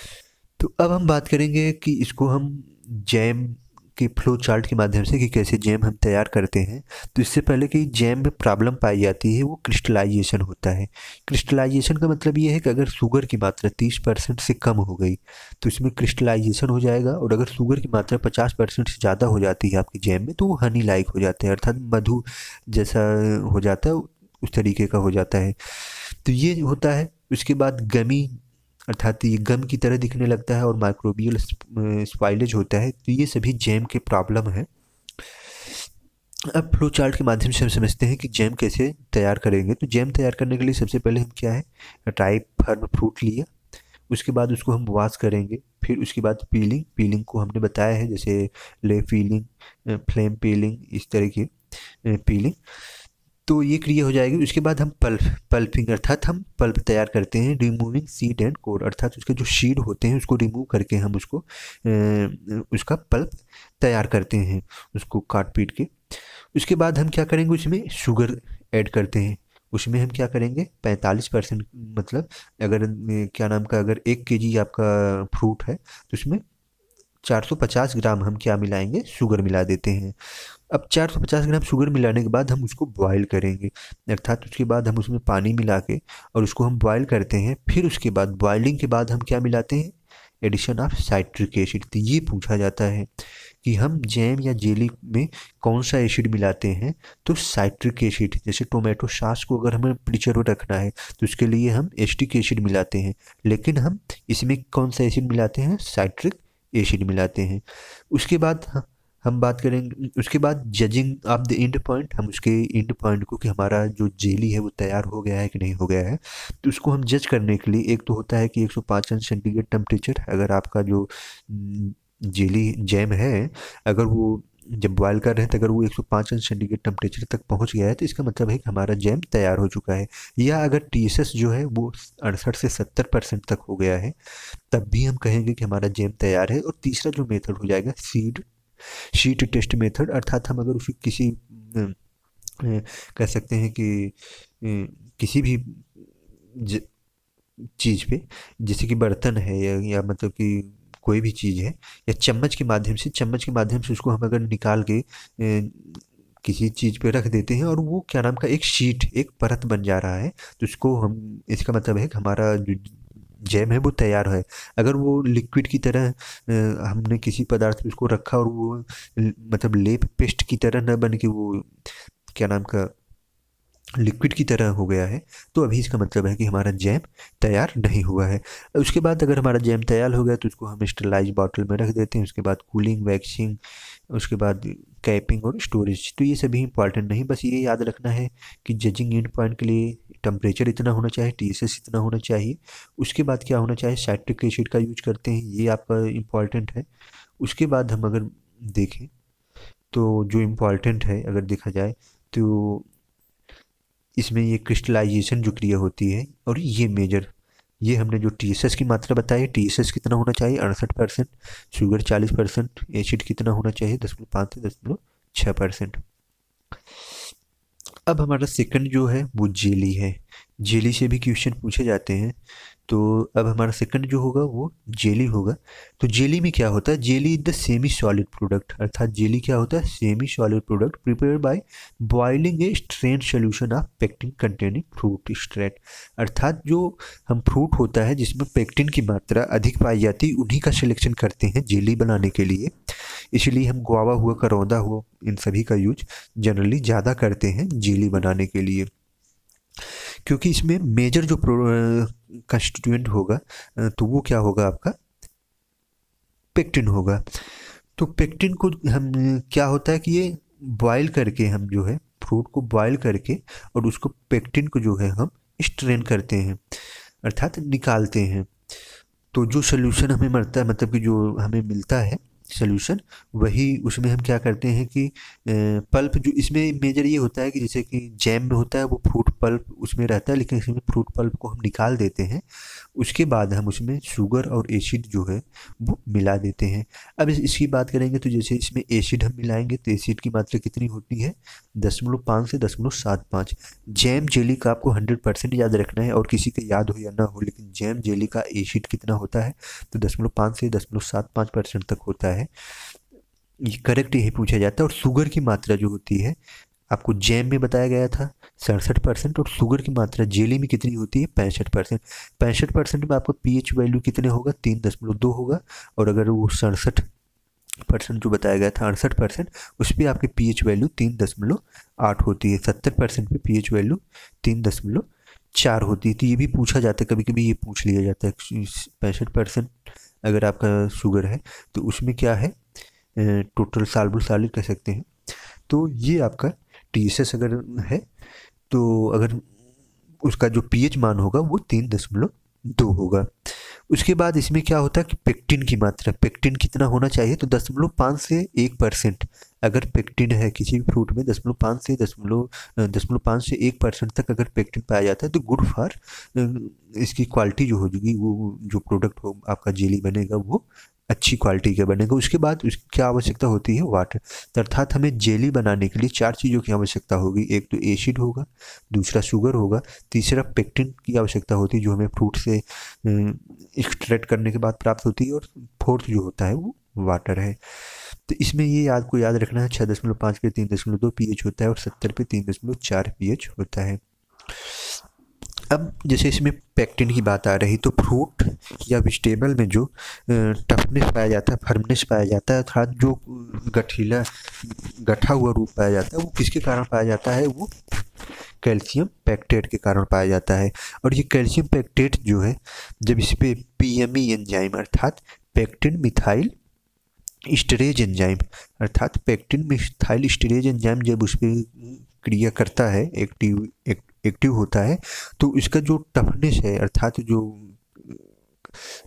Speaker 1: तो अब हम बात करेंगे कि इसको हम जैम के फ्लो चार्ट के माध्यम से कि कैसे जैम हम तैयार करते हैं। तो इससे पहले कि जैम में प्रॉब्लम पाई जाती है वो क्रिस्टलाइजेशन होता है। क्रिस्टलाइजेशन का मतलब ये है कि अगर शुगर की मात्रा तीस परसेंट से कम हो गई तो इसमें क्रिस्टलाइजेशन हो जाएगा, और अगर शुगर की मात्रा पचास परसेंट से ज़्यादा हो जाती है आपकी जैम में तो वो हनी लाइक हो जाता है, अर्थात मधु जैसा हो जाता है, उस तरीके का हो जाता है। तो ये होता है। उसके बाद गमी, अर्थात ये गम की तरह दिखने लगता है, और माइक्रोबियल स्पाइलेज होता है। तो ये सभी जैम के प्रॉब्लम है। अब फ्लो चार्ट के माध्यम से हम समझते हैं कि जैम कैसे तैयार करेंगे। तो जैम तैयार करने के लिए सबसे पहले हम क्या है, टाइप फर्म फ्रूट लिया, उसके बाद उसको हम वॉश करेंगे, फिर उसके बाद पीलिंग, पीलिंग को हमने बताया है जैसे ले पीलिंग, फ्लेम पीलिंग, इस तरह की पीलिंग। तो ये क्रिया हो जाएगी। उसके बाद हम पल्प पल्पिंग, अर्थात हम पल्प तैयार करते हैं, रिमूविंग सीड एंड कोर, अर्थात उसके जो सीड होते हैं उसको रिमूव करके हम उसको अ, उसका पल्प तैयार करते हैं, उसको काट पीट के। उसके बाद हम क्या करेंगे, उसमें शुगर ऐड करते हैं। उसमें हम क्या करेंगे, पैंतालीस परसेंट, मतलब अगर अ, क्या नाम का, अगर एक केजी आपका फ्रूट है तो उसमें चार सौ पचास ग्राम हम क्या मिलाएंगे, शुगर मिला देते हैं। अब चार सौ पचास ग्राम शुगर मिलाने के बाद हम उसको बॉईल करेंगे, अर्थात उसके बाद हम उसमें पानी मिला के और उसको हम बॉईल करते हैं। फिर उसके बाद बॉइलिंग के बाद हम क्या मिलाते हैं, एडिशन ऑफ साइट्रिक एसिड। तो ये पूछा जाता है कि हम जैम या जेली में कौन सा एसिड मिलाते हैं, तो साइट्रिक एसिड। जैसे टोमेटो सॉस को अगर हमें प्रिजर्व रखना है तो उसके लिए हम एसिटिक एसिड मिलाते हैं, लेकिन हम इसमें कौन सा एसिड मिलाते हैं, साइट्रिक एसिड मिलाते हैं। उसके बाद ह- हम बात करेंगे, उसके बाद judging of the end point, हम उसके एंड पॉइंट को कि हमारा जो जेली है वो तैयार हो गया है कि नहीं हो गया है, तो उसको हम जज करने के लिए एक तो होता है कि एक सौ पाँच अंश सेंटीग्रेड टेम्परेचर, अगर आपका जो जेली जैम है अगर वो जब बॉयल कर रहे हैं तो अगर वो एक सौ पाँच अंश सेंटीग्रेड टेम्परेचर तक पहुंच गया है तो इसका मतलब है कि हमारा जैम तैयार हो चुका है। या अगर टी एस एस जो है वो अड़सठ से सत्तर परसेंट तक हो गया है तब भी हम कहेंगे कि हमारा जैम तैयार है। और तीसरा जो मेथड हो जाएगा सीड शीट टेस्ट मेथड, अर्थात हम अगर उसे किसी अ, अ, कह सकते हैं कि अ, किसी भी चीज़ पे, जैसे कि बर्तन है या, या मतलब कि कोई भी चीज़ है, या चम्मच के माध्यम से चम्मच के माध्यम से उसको हम अगर निकाल के अ, किसी चीज़ पे रख देते हैं और वो क्या नाम का एक शीट एक परत बन जा रहा है, तो उसको हम, इसका मतलब है कि हमारा जो जैम है वो तैयार है। अगर वो लिक्विड की तरह अ, हमने किसी पदार्थ पे उसको रखा और वो ल- मतलब लेप पेस्ट की तरह न बन के वो क्या नाम का लिक्विड की तरह हो गया है, तो अभी इसका मतलब है कि हमारा जैम तैयार नहीं हुआ है। उसके बाद अगर हमारा जैम तैयार हो गया तो उसको हम स्टरलाइज बॉटल में रख देते हैं। उसके बाद कूलिंग, वैक्सिंग, उसके बाद कैपिंग और स्टोरेज। तो ये सभी इंपॉर्टेंट नहीं, बस ये याद रखना है कि जजिंग एंड पॉइंट के लिए टेम्परेचर इतना होना चाहिए, टी एस एस इतना होना चाहिए। उसके बाद क्या होना चाहिए, साइट्रिक एसिड का यूज करते हैं, ये आपका इम्पॉर्टेंट है। उसके बाद हम अगर देखें तो जो इम्पॉर्टेंट है अगर देखा जाए तो इसमें ये क्रिस्टलाइजेशन जो क्रिया होती है और ये मेजर, ये हमने जो टी एस एस की मात्रा बताई है, टी एस एस कितना होना चाहिए अड़सठ परसेंट, शुगर चालीस परसेंट, एसिड कितना होना चाहिए दशमलव पाँच से दशमलव छः परसेंट। अब हमारा सेकंड जो है वो जेली है। जेली से भी क्वेश्चन पूछे जाते हैं। तो अब हमारा सेकंड जो होगा वो जेली होगा। तो जेली में क्या होता है, jelly is the semi solid product, अर्थात जेली क्या होता है, semi solid product prepare by boiling a strain solution of pectin containing fruit straight. अर्थात जो हम फ्रूट होता है जिसमें पेक्टिन की मात्रा अधिक पाई जाती है उन्हीं का सिलेक्शन करते हैं जेली बनाने के लिए। इसलिए हम गुआवा हुआ, करौंदा हुआ, इन सभी का यूज जनरली ज़्यादा करते हैं जेली बनाने के लिए, क्योंकि इसमें मेजर जो कंस्टिट्यूएंट होगा अ, तो वो क्या होगा आपका पेक्टिन होगा। तो पेक्टिन को हम, क्या होता है कि ये बॉयल करके हम जो है फ्रूट को बॉयल करके और उसको पेक्टिन को जो है हम स्ट्रेन करते हैं, अर्थात निकालते हैं। तो जो सोल्यूशन हमें मिलता है, मतलब कि जो हमें मिलता है सोल्यूशन, वही उसमें हम क्या करते हैं कि पल्प, जो इसमें मेजर ये होता है कि जैसे कि जैम में होता है वो फ्रूट पल्प उसमें रहता है, लेकिन इसमें फ्रूट पल्प को हम निकाल देते हैं। उसके बाद हम उसमें शुगर और एसिड जो है वो मिला देते हैं। अब इस, इसकी बात करेंगे तो जैसे इसमें एसिड हम मिलाएंगे तो एसिड की मात्रा कितनी होती है, दशमलव पाँच से दशमलव सात पाँच। जैम जेली का आपको हंड्रेड परसेंट याद रखना है, और किसी का याद हो या ना हो, लेकिन जैम जेली का एसिड कितना होता है, तो दशमलव पाँच से दशमलव सात पाँच परसेंट तक होता है। ये करेक्ट यही पूछा जाता है। और शुगर की मात्रा जो होती है आपको जैम में बताया गया था सड़सठ परसेंट, और शुगर की मात्रा जेली में कितनी होती है, पैंसठ परसेंट। पैंसठ परसेंट में आपका पीएच वैल्यू कितने होगा, तीन दशमलव दो होगा। और अगर वो सड़सठ परसेंट जो बताया गया था, अड़सठ परसेंट, उस पर आपकी पीएच वैल्यू तीन दशमलव आठ होती है। सत्तर परसेंट पे पीएच वैल्यू तीन दशमलव चार होती है। तो ये भी पूछा जाता है, कभी कभी ये पूछ लिया जाता है, पैंसठ परसेंट अगर आपका शुगर है तो उसमें क्या है, टोटल साल्बुल सॉलिड कह सकते हैं। तो ये आपका टी एस एस अगर है तो अगर उसका जो पीएच मान होगा वो तीन दशमलव दो होगा। उसके बाद इसमें क्या होता है कि पेक्टिन की मात्रा, पेक्टिन कितना होना चाहिए, तो दशमलव पाँच से एक परसेंट। अगर पेक्टिन है किसी भी फ्रूट में दशमलव पाँच से दशमलव दशमलव पाँच से एक परसेंट तक अगर पेक्टिन पाया जाता है तो गुड फॉर इसकी क्वालिटी जो होगी, वो जो प्रोडक्ट हो आपका जेली बनेगा वो अच्छी क्वालिटी का बनेगा। उसके बाद उसकी क्या आवश्यकता होती है, वाटर। अर्थात हमें जेली बनाने के लिए चार चीज़ों की आवश्यकता होगी, एक तो एसिड होगा, दूसरा शुगर होगा, तीसरा पेक्टिन की आवश्यकता होती है जो हमें फ्रूट से एक्सट्रैक्ट करने के बाद प्राप्त होती है, और फोर्थ जो होता है वो वाटर है। तो इसमें ये याद को याद रखना है, छः दशमलव पाँच पे तीन दशमलव दो पी एच होता है और सत्तर पे तीन दशमलव चार पी एच होता है। अब जैसे इसमें पेक्टिन की बात आ रही, तो फ्रूट या वेजिटेबल में जो टफनेस पाया जाता है, फर्मनेस पाया जाता है, अर्थात जो गठीला गठा हुआ रूप पाया जाता है, वो किसके कारण पाया जाता है, वो कैल्शियम पैक्टेट के कारण पाया जाता है। और ये कैल्शियम पैक्टेट जो है, जब इस पे पीएमई एंजाइम अर्थात पेक्टिन मिथाइल स्टरेज एंजाइम, अर्थात पेक्टिन मिथाइल स्टरेज एंजाइम जब उस पर क्रिया करता है, एक्टिव एक, एक्टिव होता है, तो इसका जो टफनेस है, अर्थात जो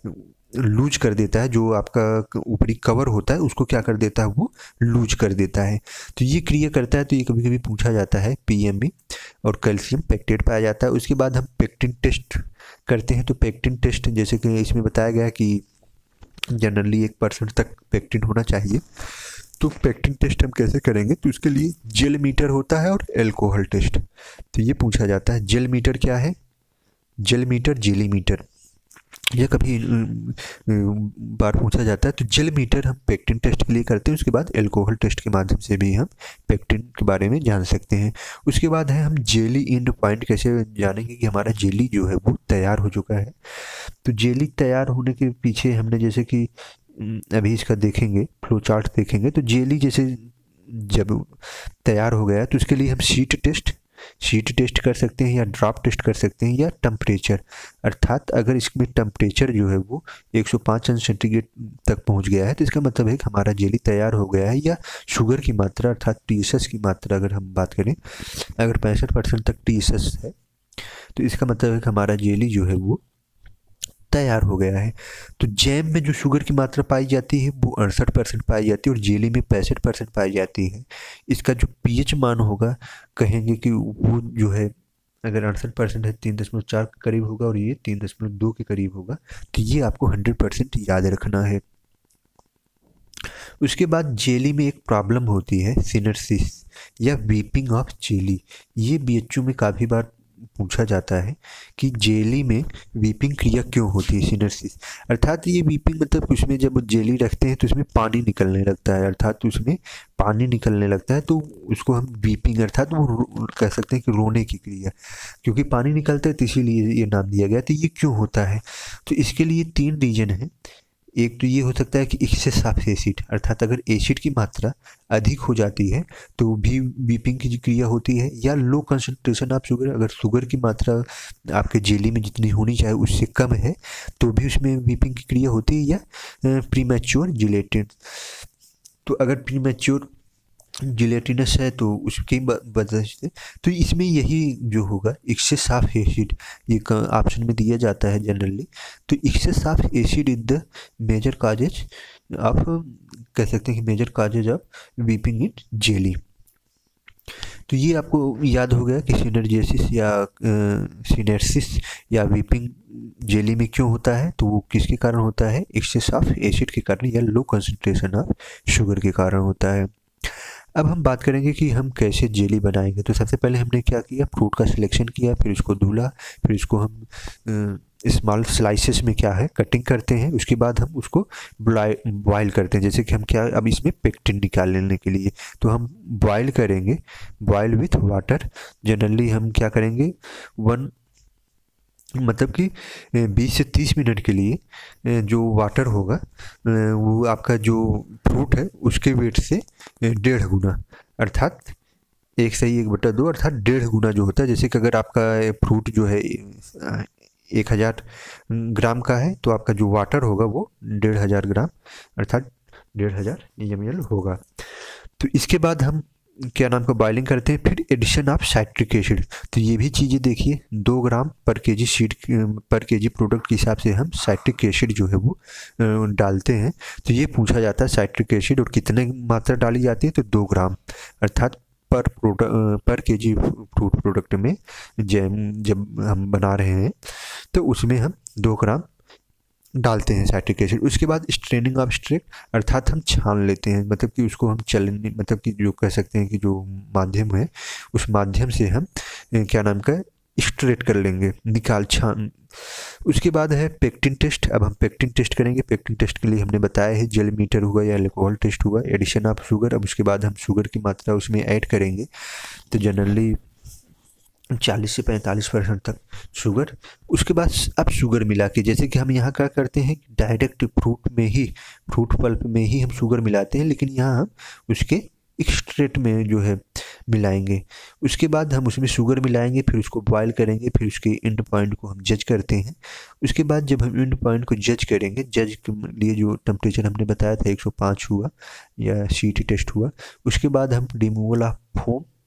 Speaker 1: लूज कर देता है, जो आपका ऊपरी कवर होता है उसको क्या कर देता है, वो लूज कर देता है। तो ये क्रिया करता है। तो ये कभी कभी पूछा जाता है पीएम में, और कैल्शियम पेक्टेट पाया जाता है। उसके बाद हम पेक्टिन टेस्ट करते हैं। तो पेक्टिन टेस्ट जैसे कि इसमें बताया गया है कि जनरली एक परसेंट तक पेक्टिन होना चाहिए। तो पेक्टिन टेस्ट हम कैसे करेंगे, तो उसके लिए जेल मीटर होता है और एल्कोहल टेस्ट। तो ये पूछा जाता है जेल मीटर क्या है, जेल मीटर जेली मीटर, यह कभी अ, अ, बार पूछा जाता है। तो जेल मीटर हम पेक्टिन टेस्ट के लिए करते हैं। उसके बाद एल्कोहल टेस्ट के माध्यम से भी हम पेक्टिन के बारे में जान सकते हैं। उसके बाद है हम जेली एंड पॉइंट कैसे जानेंगे कि हमारा जेली जो है वो तैयार हो चुका है। तो जेली तैयार होने के पीछे हमने जैसे कि अम, अभी इसका देखेंगे, फ्लो चार्ट देखेंगे। तो जेली जैसे जब तैयार हो गया तो उसके लिए हम शीट टेस्ट शीट टेस्ट कर सकते हैं, या ड्राफ्ट टेस्ट कर सकते हैं, या टेम्परेचर। अर्थात अगर इसमें टेम्परेचर जो है वो एक सौ पाँच अंश सेंटीग्रेड तक पहुंच गया है तो इसका मतलब है कि हमारा जेली तैयार हो गया है। या शुगर की मात्रा अर्थात टी एस एस की मात्रा अगर हम बात करें, अगर पैंसठ परसेंट तक टी एस एस है तो इसका मतलब है कि हमारा जेली जो है वो तैयार हो गया है। तो जैम में जो शुगर की मात्रा पाई जाती है वो अड़सठ परसेंट पाई जाती है, और जेली में पैंसठ परसेंट पाई जाती है। इसका जो पीएच मान होगा, कहेंगे कि वो जो है अगर अड़सठ परसेंट है तीन दशमलव चार के करीब होगा, और ये तीन दशमलव दो के करीब होगा। तो ये आपको हंड्रेड परसेंट याद रखना है। उसके बाद जेली में एक प्रॉब्लम होती है सिनर्सिस या वीपिंग ऑफ जेली। ये बीएचयू में काफ़ी बार पूछा जाता है कि जेली में वीपिंग क्रिया क्यों होती है, सिनर्सिस। अर्थात ये वीपिंग मतलब उसमें जब जेली रखते हैं तो उसमें पानी निकलने लगता है, अर्थात उसमें पानी निकलने लगता है तो उसको हम वीपिंग अर्थात वो रो- कह सकते हैं कि रोने की क्रिया, क्योंकि पानी निकलता है तो इसीलिए ये नाम दिया गया। तो ये क्यों होता है, तो इसके लिए तीन रीजन है। एक तो ये हो सकता है कि एक्सेस ऑफ एसिड, अर्थात अगर एसिड की मात्रा अधिक हो जाती है तो भी वीपिंग की क्रिया होती है। या लो कंसंट्रेशन ऑफ शुगर, अगर शुगर की मात्रा आपके जेली में जितनी होनी चाहिए उससे कम है तो भी उसमें वीपिंग की क्रिया होती है। या प्रीमैच्योर जिलेटिन, तो अगर प्रीमैच्योर जिलेटिनस है तो उसकी ब- वजह से, तो इसमें यही जो होगा एक्सेस ऑफ एसिड, ये ऑप्शन में दिया जाता है जनरली। तो excess of acid is the major causes of, कह सकते हैं कि major causes of weeping in jelly. तो ये आपको याद हो गया कि सिनर्जेसिस या सिनेर्सिस या वीपिंग जेली में क्यों होता है, तो वो किसके कारण होता है, एक्सेस ऑफ एसिड के कारण या लो कंसंट्रेशन ऑफ शुगर के कारण होता है। अब हम बात करेंगे कि हम कैसे जेली बनाएंगे। तो सबसे पहले हमने क्या किया, फ्रूट का सिलेक्शन किया, फिर उसको धुला, फिर उसको हम स्मॉल स्लाइसेस में क्या है कटिंग करते हैं। उसके बाद हम उसको बॉयल करते हैं। जैसे कि हम क्या, अब इसमें पेक्टिन निकाल लेने के लिए तो हम बॉयल करेंगे, बॉयल विथ वाटर। जनरली हम क्या करेंगे, वन मतलब कि बीस से तीस मिनट के लिए अ, जो वाटर होगा अ, वो आपका जो फ्रूट है उसके वेट से अ, डेढ़ गुना, अर्थात एक सही एक बटा दो, अर्थात डेढ़ गुना जो होता है। जैसे कि अगर आपका फ्रूट जो है अ, एक हज़ार ग्राम का है तो आपका जो वाटर होगा वो डेढ़ हज़ार ग्राम, अर्थात डेढ़ हज़ार एम एल होगा। तो इसके बाद हम क्या नाम का बॉइलिंग करते हैं, फिर एडिशन ऑफ साइट्रिक एसिड। तो ये भी चीज़ें देखिए, दो ग्राम पर केजी सीड पर केजी प्रोडक्ट के हिसाब से हम साइट्रिक एसिड जो है वो अ, डालते हैं। तो ये पूछा जाता है साइट्रिक एसिड और कितने मात्रा डाली जाती है, तो दो ग्राम, अर्थात पर प्रोडक्ट पर केजी फ्रूट प्रोडक्ट में जैम जब हम बना रहे हैं तो उसमें हम दो ग्राम डालते हैं साइट्रिक एसिड। उसके बाद स्ट्रेनिंग ऑफ स्ट्रेक, अर्थात हम छान लेते हैं, मतलब कि उसको हम चलने, मतलब कि जो कह सकते हैं कि जो माध्यम है उस माध्यम से हम अ, क्या नाम का स्ट्रेट कर लेंगे, निकाल छान। उसके बाद है पेक्टिन टेस्ट। अब हम पेक्टिन टेस्ट करेंगे। पेक्टिन टेस्ट के लिए हमने बताया है जेल मीटर हुआ या अल्कोहल टेस्ट हुआ, एडिशन ऑफ शुगर। अब उसके बाद हम शुगर की मात्रा उसमें ऐड करेंगे। तो जनरली चालीस से पैंतालीस परसेंट तक शुगर। उसके बाद अब शुगर मिला के, जैसे कि हम यहाँ क्या करते हैं डायरेक्ट फ्रूट में ही, फ्रूट पल्प में ही हम शुगर मिलाते हैं, लेकिन यहाँ हम उसके एक्सट्रेट में जो है मिलाएंगे। उसके बाद हम उसमें शुगर मिलाएंगे, फिर उसको बॉयल करेंगे, फिर उसके एंड पॉइंट को हम जज करते हैं। उसके बाद जब हम एंड पॉइंट को जज करेंगे, जज के लिए जो टेम्परेचर हमने बताया था एक सौ पाँच हुआ या सी टी टेस्ट हुआ। उसके बाद हम रिमूवल ऑफ फोम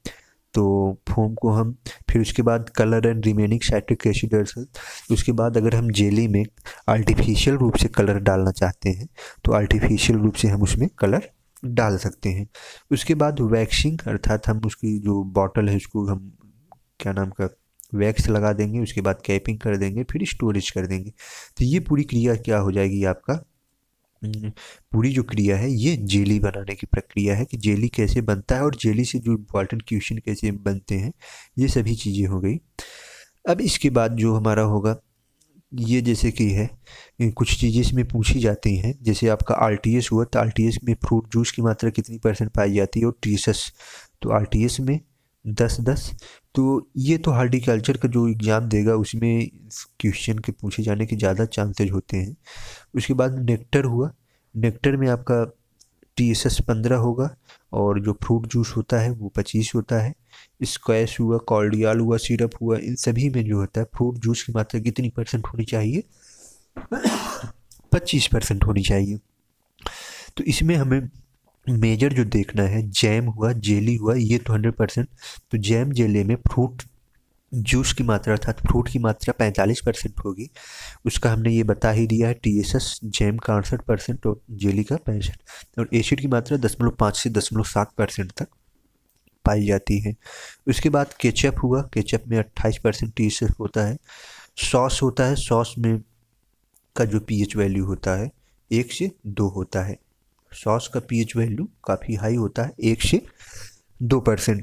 Speaker 1: तो फोम को हम फिर उसके बाद colour and remaining citric acid, उसके बाद अगर हम जेली में आर्टिफिशियल रूप से कलर डालना चाहते हैं तो आर्टिफिशियल रूप से हम उसमें कलर डाल सकते हैं। उसके बाद वैक्सिंग, अर्थात हम उसकी जो बॉटल है उसको हम क्या नाम का वैक्स लगा देंगे, उसके बाद कैपिंग कर देंगे, फिर स्टोरेज कर देंगे। तो ये पूरी क्रिया क्या हो जाएगी आपका, पूरी जो क्रिया है ये जेली बनाने की प्रक्रिया है कि जेली कैसे बनता है और जेली से जो इम्पोर्टेंट क्वेश्चन कैसे बनते हैं, ये सभी चीज़ें हो गई। अब इसके बाद जो हमारा होगा ये जैसे कि है कुछ चीज़ें इसमें पूछी जाती हैं, जैसे आपका आर टी एस हुआ तो आर टी एस में फ्रूट जूस की मात्रा कितनी परसेंट पाई जाती है, और टीसस तो आर टी एस में दस दस। तो ये तो हार्टिकल्चर का जो एग्ज़ाम देगा उसमें क्वेश्चन के पूछे जाने के ज़्यादा चांसेज होते हैं। उसके बाद नेक्टर हुआ, नेक्टर में आपका टी एस एस पंद्रह होगा और जो फ्रूट जूस होता है वो पच्चीस होता है। स्क्वैश हुआ, कॉर्डियल हुआ, सिरप हुआ, इन सभी में जो होता है फ्रूट जूस की मात्रा कितनी परसेंट होनी चाहिए, पच्चीस परसेंट होनी चाहिए। तो इसमें हमें मेजर जो देखना है, जैम हुआ, जेली हुआ, ये तो हंड्रेड परसेंट। तो जैम जेली में फ्रूट जूस की मात्रा अर्थात फ्रूट की मात्रा पैंतालीस परसेंट होगी, उसका हमने ये बता ही दिया है। टी एस एस जैम का अड़सठ परसेंट और जेली का पैंसठ, और एसिड की मात्रा दशमलव पाँच से दशमलव सात परसेंट तक पाई जाती है। उसके बाद केचप हुआ, केचप में अट्ठाईस परसेंट टी एस एस होता है। सॉस होता है, सॉस में का जो पीएच वैल्यू होता है एक से दो होता है, सॉस का पीएच वैल्यू काफ़ी हाई होता है, एक से दो परसेंट।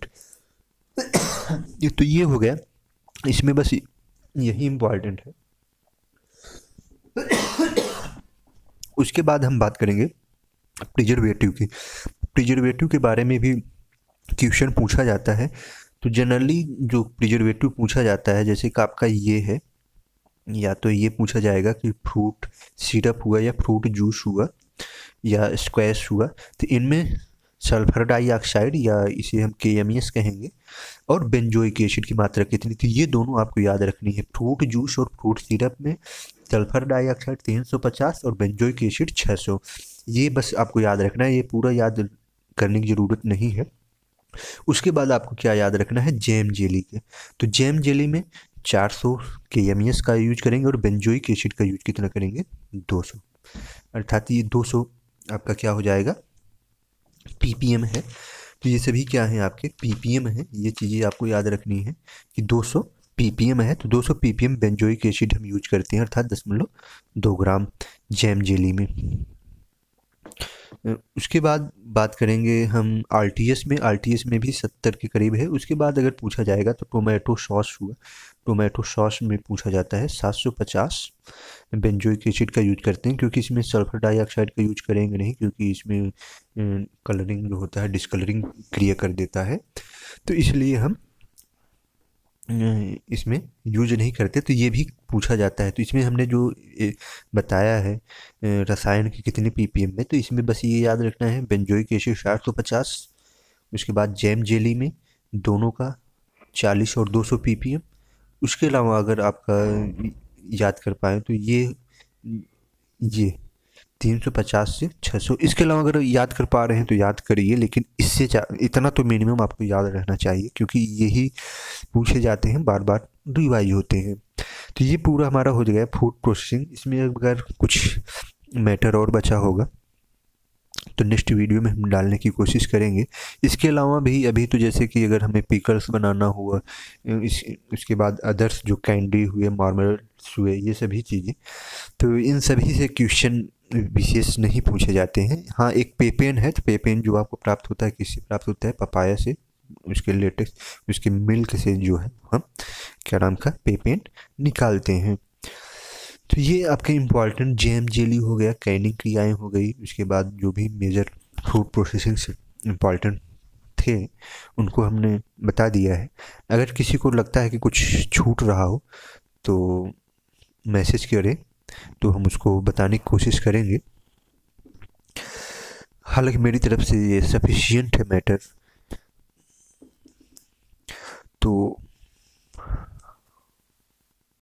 Speaker 1: तो ये हो गया, इसमें बस यही इम्पॉर्टेंट है। उसके बाद हम बात करेंगे प्रिजर्वेटिव की। प्रिजर्वेटिव के बारे में भी क्वेश्चन पूछा जाता है। तो जनरली जो प्रिजर्वेटिव पूछा जाता है, जैसे कि आपका ये है, या तो ये पूछा जाएगा कि फ्रूट सिरप हुआ या फ्रूट जूस हुआ या स्क्वैश हुआ, तो इनमें सल्फर डाइऑक्साइड या इसे हम के एम एस कहेंगे और बेंजोइक एसिड की मात्रा कितनी थी, ये दोनों आपको याद रखनी है। फ्रूट जूस और फ्रूट सिरप में सल्फर डाइऑक्साइड तीन सौ पचास और बेंजोइक एसिड छह सौ, ये बस आपको याद रखना है, ये पूरा याद करने की ज़रूरत नहीं है। उसके बाद आपको क्या याद रखना है, जैम जेली के। तो जैम जेली में चार सौ के एम एस का यूज करेंगे और बेंजोइक एसिड का यूज कितना करेंगे, दो सौ, अर्थात ये दो सौ आपका क्या हो जाएगा, पीपीएम है। तो ये सभी क्या है, आपके पीपीएम है, ये चीज़ें आपको याद रखनी है कि दो सौ पीपीएम है। तो दो सौ पीपीएम बेंजोइक एसिड हम यूज करते हैं, अर्थात दशमलव दो ग्राम जैम जेली में। उसके बाद बात करेंगे हम आरटीएस में, आरटीएस में भी सत्तर के करीब है। उसके बाद अगर पूछा जाएगा तो टोमेटो सॉस हुआ, टोमेटो सॉस में पूछा जाता है सात सौ पचास बेंजोइक एसिड का यूज करते हैं, क्योंकि इसमें सल्फर डाइऑक्साइड का यूज करेंगे नहीं, क्योंकि इसमें कलरिंग जो होता है डिस्कलरिंग क्रिया कर देता है, तो इसलिए हम इसमें यूज नहीं करते। तो ये भी पूछा जाता है। तो इसमें हमने जो बताया है रसायन की कितने पीपीएम में, तो इसमें बस ये याद रखना है बेंजोइक एसिड सात सौ पचास, उसके बाद जैम जेली में दोनों का चालीस और दो सौ पीपीएम। उसके अलावा अगर आपका याद कर पाएँ तो ये ये तीन सौ पचास से छह सौ, इसके अलावा अगर याद कर पा रहे हैं तो याद करिए, लेकिन इससे इतना तो मिनिमम आपको याद रहना चाहिए, क्योंकि यही पूछे जाते हैं, बार बार रिवाइज होते हैं। तो ये पूरा हमारा हो गया फूड प्रोसेसिंग। इसमें अगर कुछ मैटर और बचा होगा तो नेक्स्ट वीडियो में हम डालने की कोशिश करेंगे। इसके अलावा भी अभी तो जैसे कि अगर हमें पिकल्स बनाना हुआ, इस उसके बाद अदर्स जो कैंडी हुए, मार्मलेट्स हुए, ये सभी चीज़ें, तो इन सभी से क्वेश्चन विशेष नहीं पूछे जाते हैं। हाँ, एक पेपेन है, तो पेपेन जो आपको प्राप्त होता है, किससे प्राप्त होता है, पपाया से, उसके लेटेक्स उसके मिल्क से जो है हम क्या नाम का पेपेन निकालते हैं। तो ये आपके इम्पॉर्टेंट जैम जेली हो गया, कैनिंग क्रियाएँ हो गई। उसके बाद जो भी मेजर फूड प्रोसेसिंग से इम्पॉर्टेंट थे उनको हमने बता दिया है। अगर किसी को लगता है कि कुछ छूट रहा हो तो मैसेज करें, तो हम उसको बताने की कोशिश करेंगे। हालांकि मेरी तरफ से ये सफिशिएंट है मैटर। तो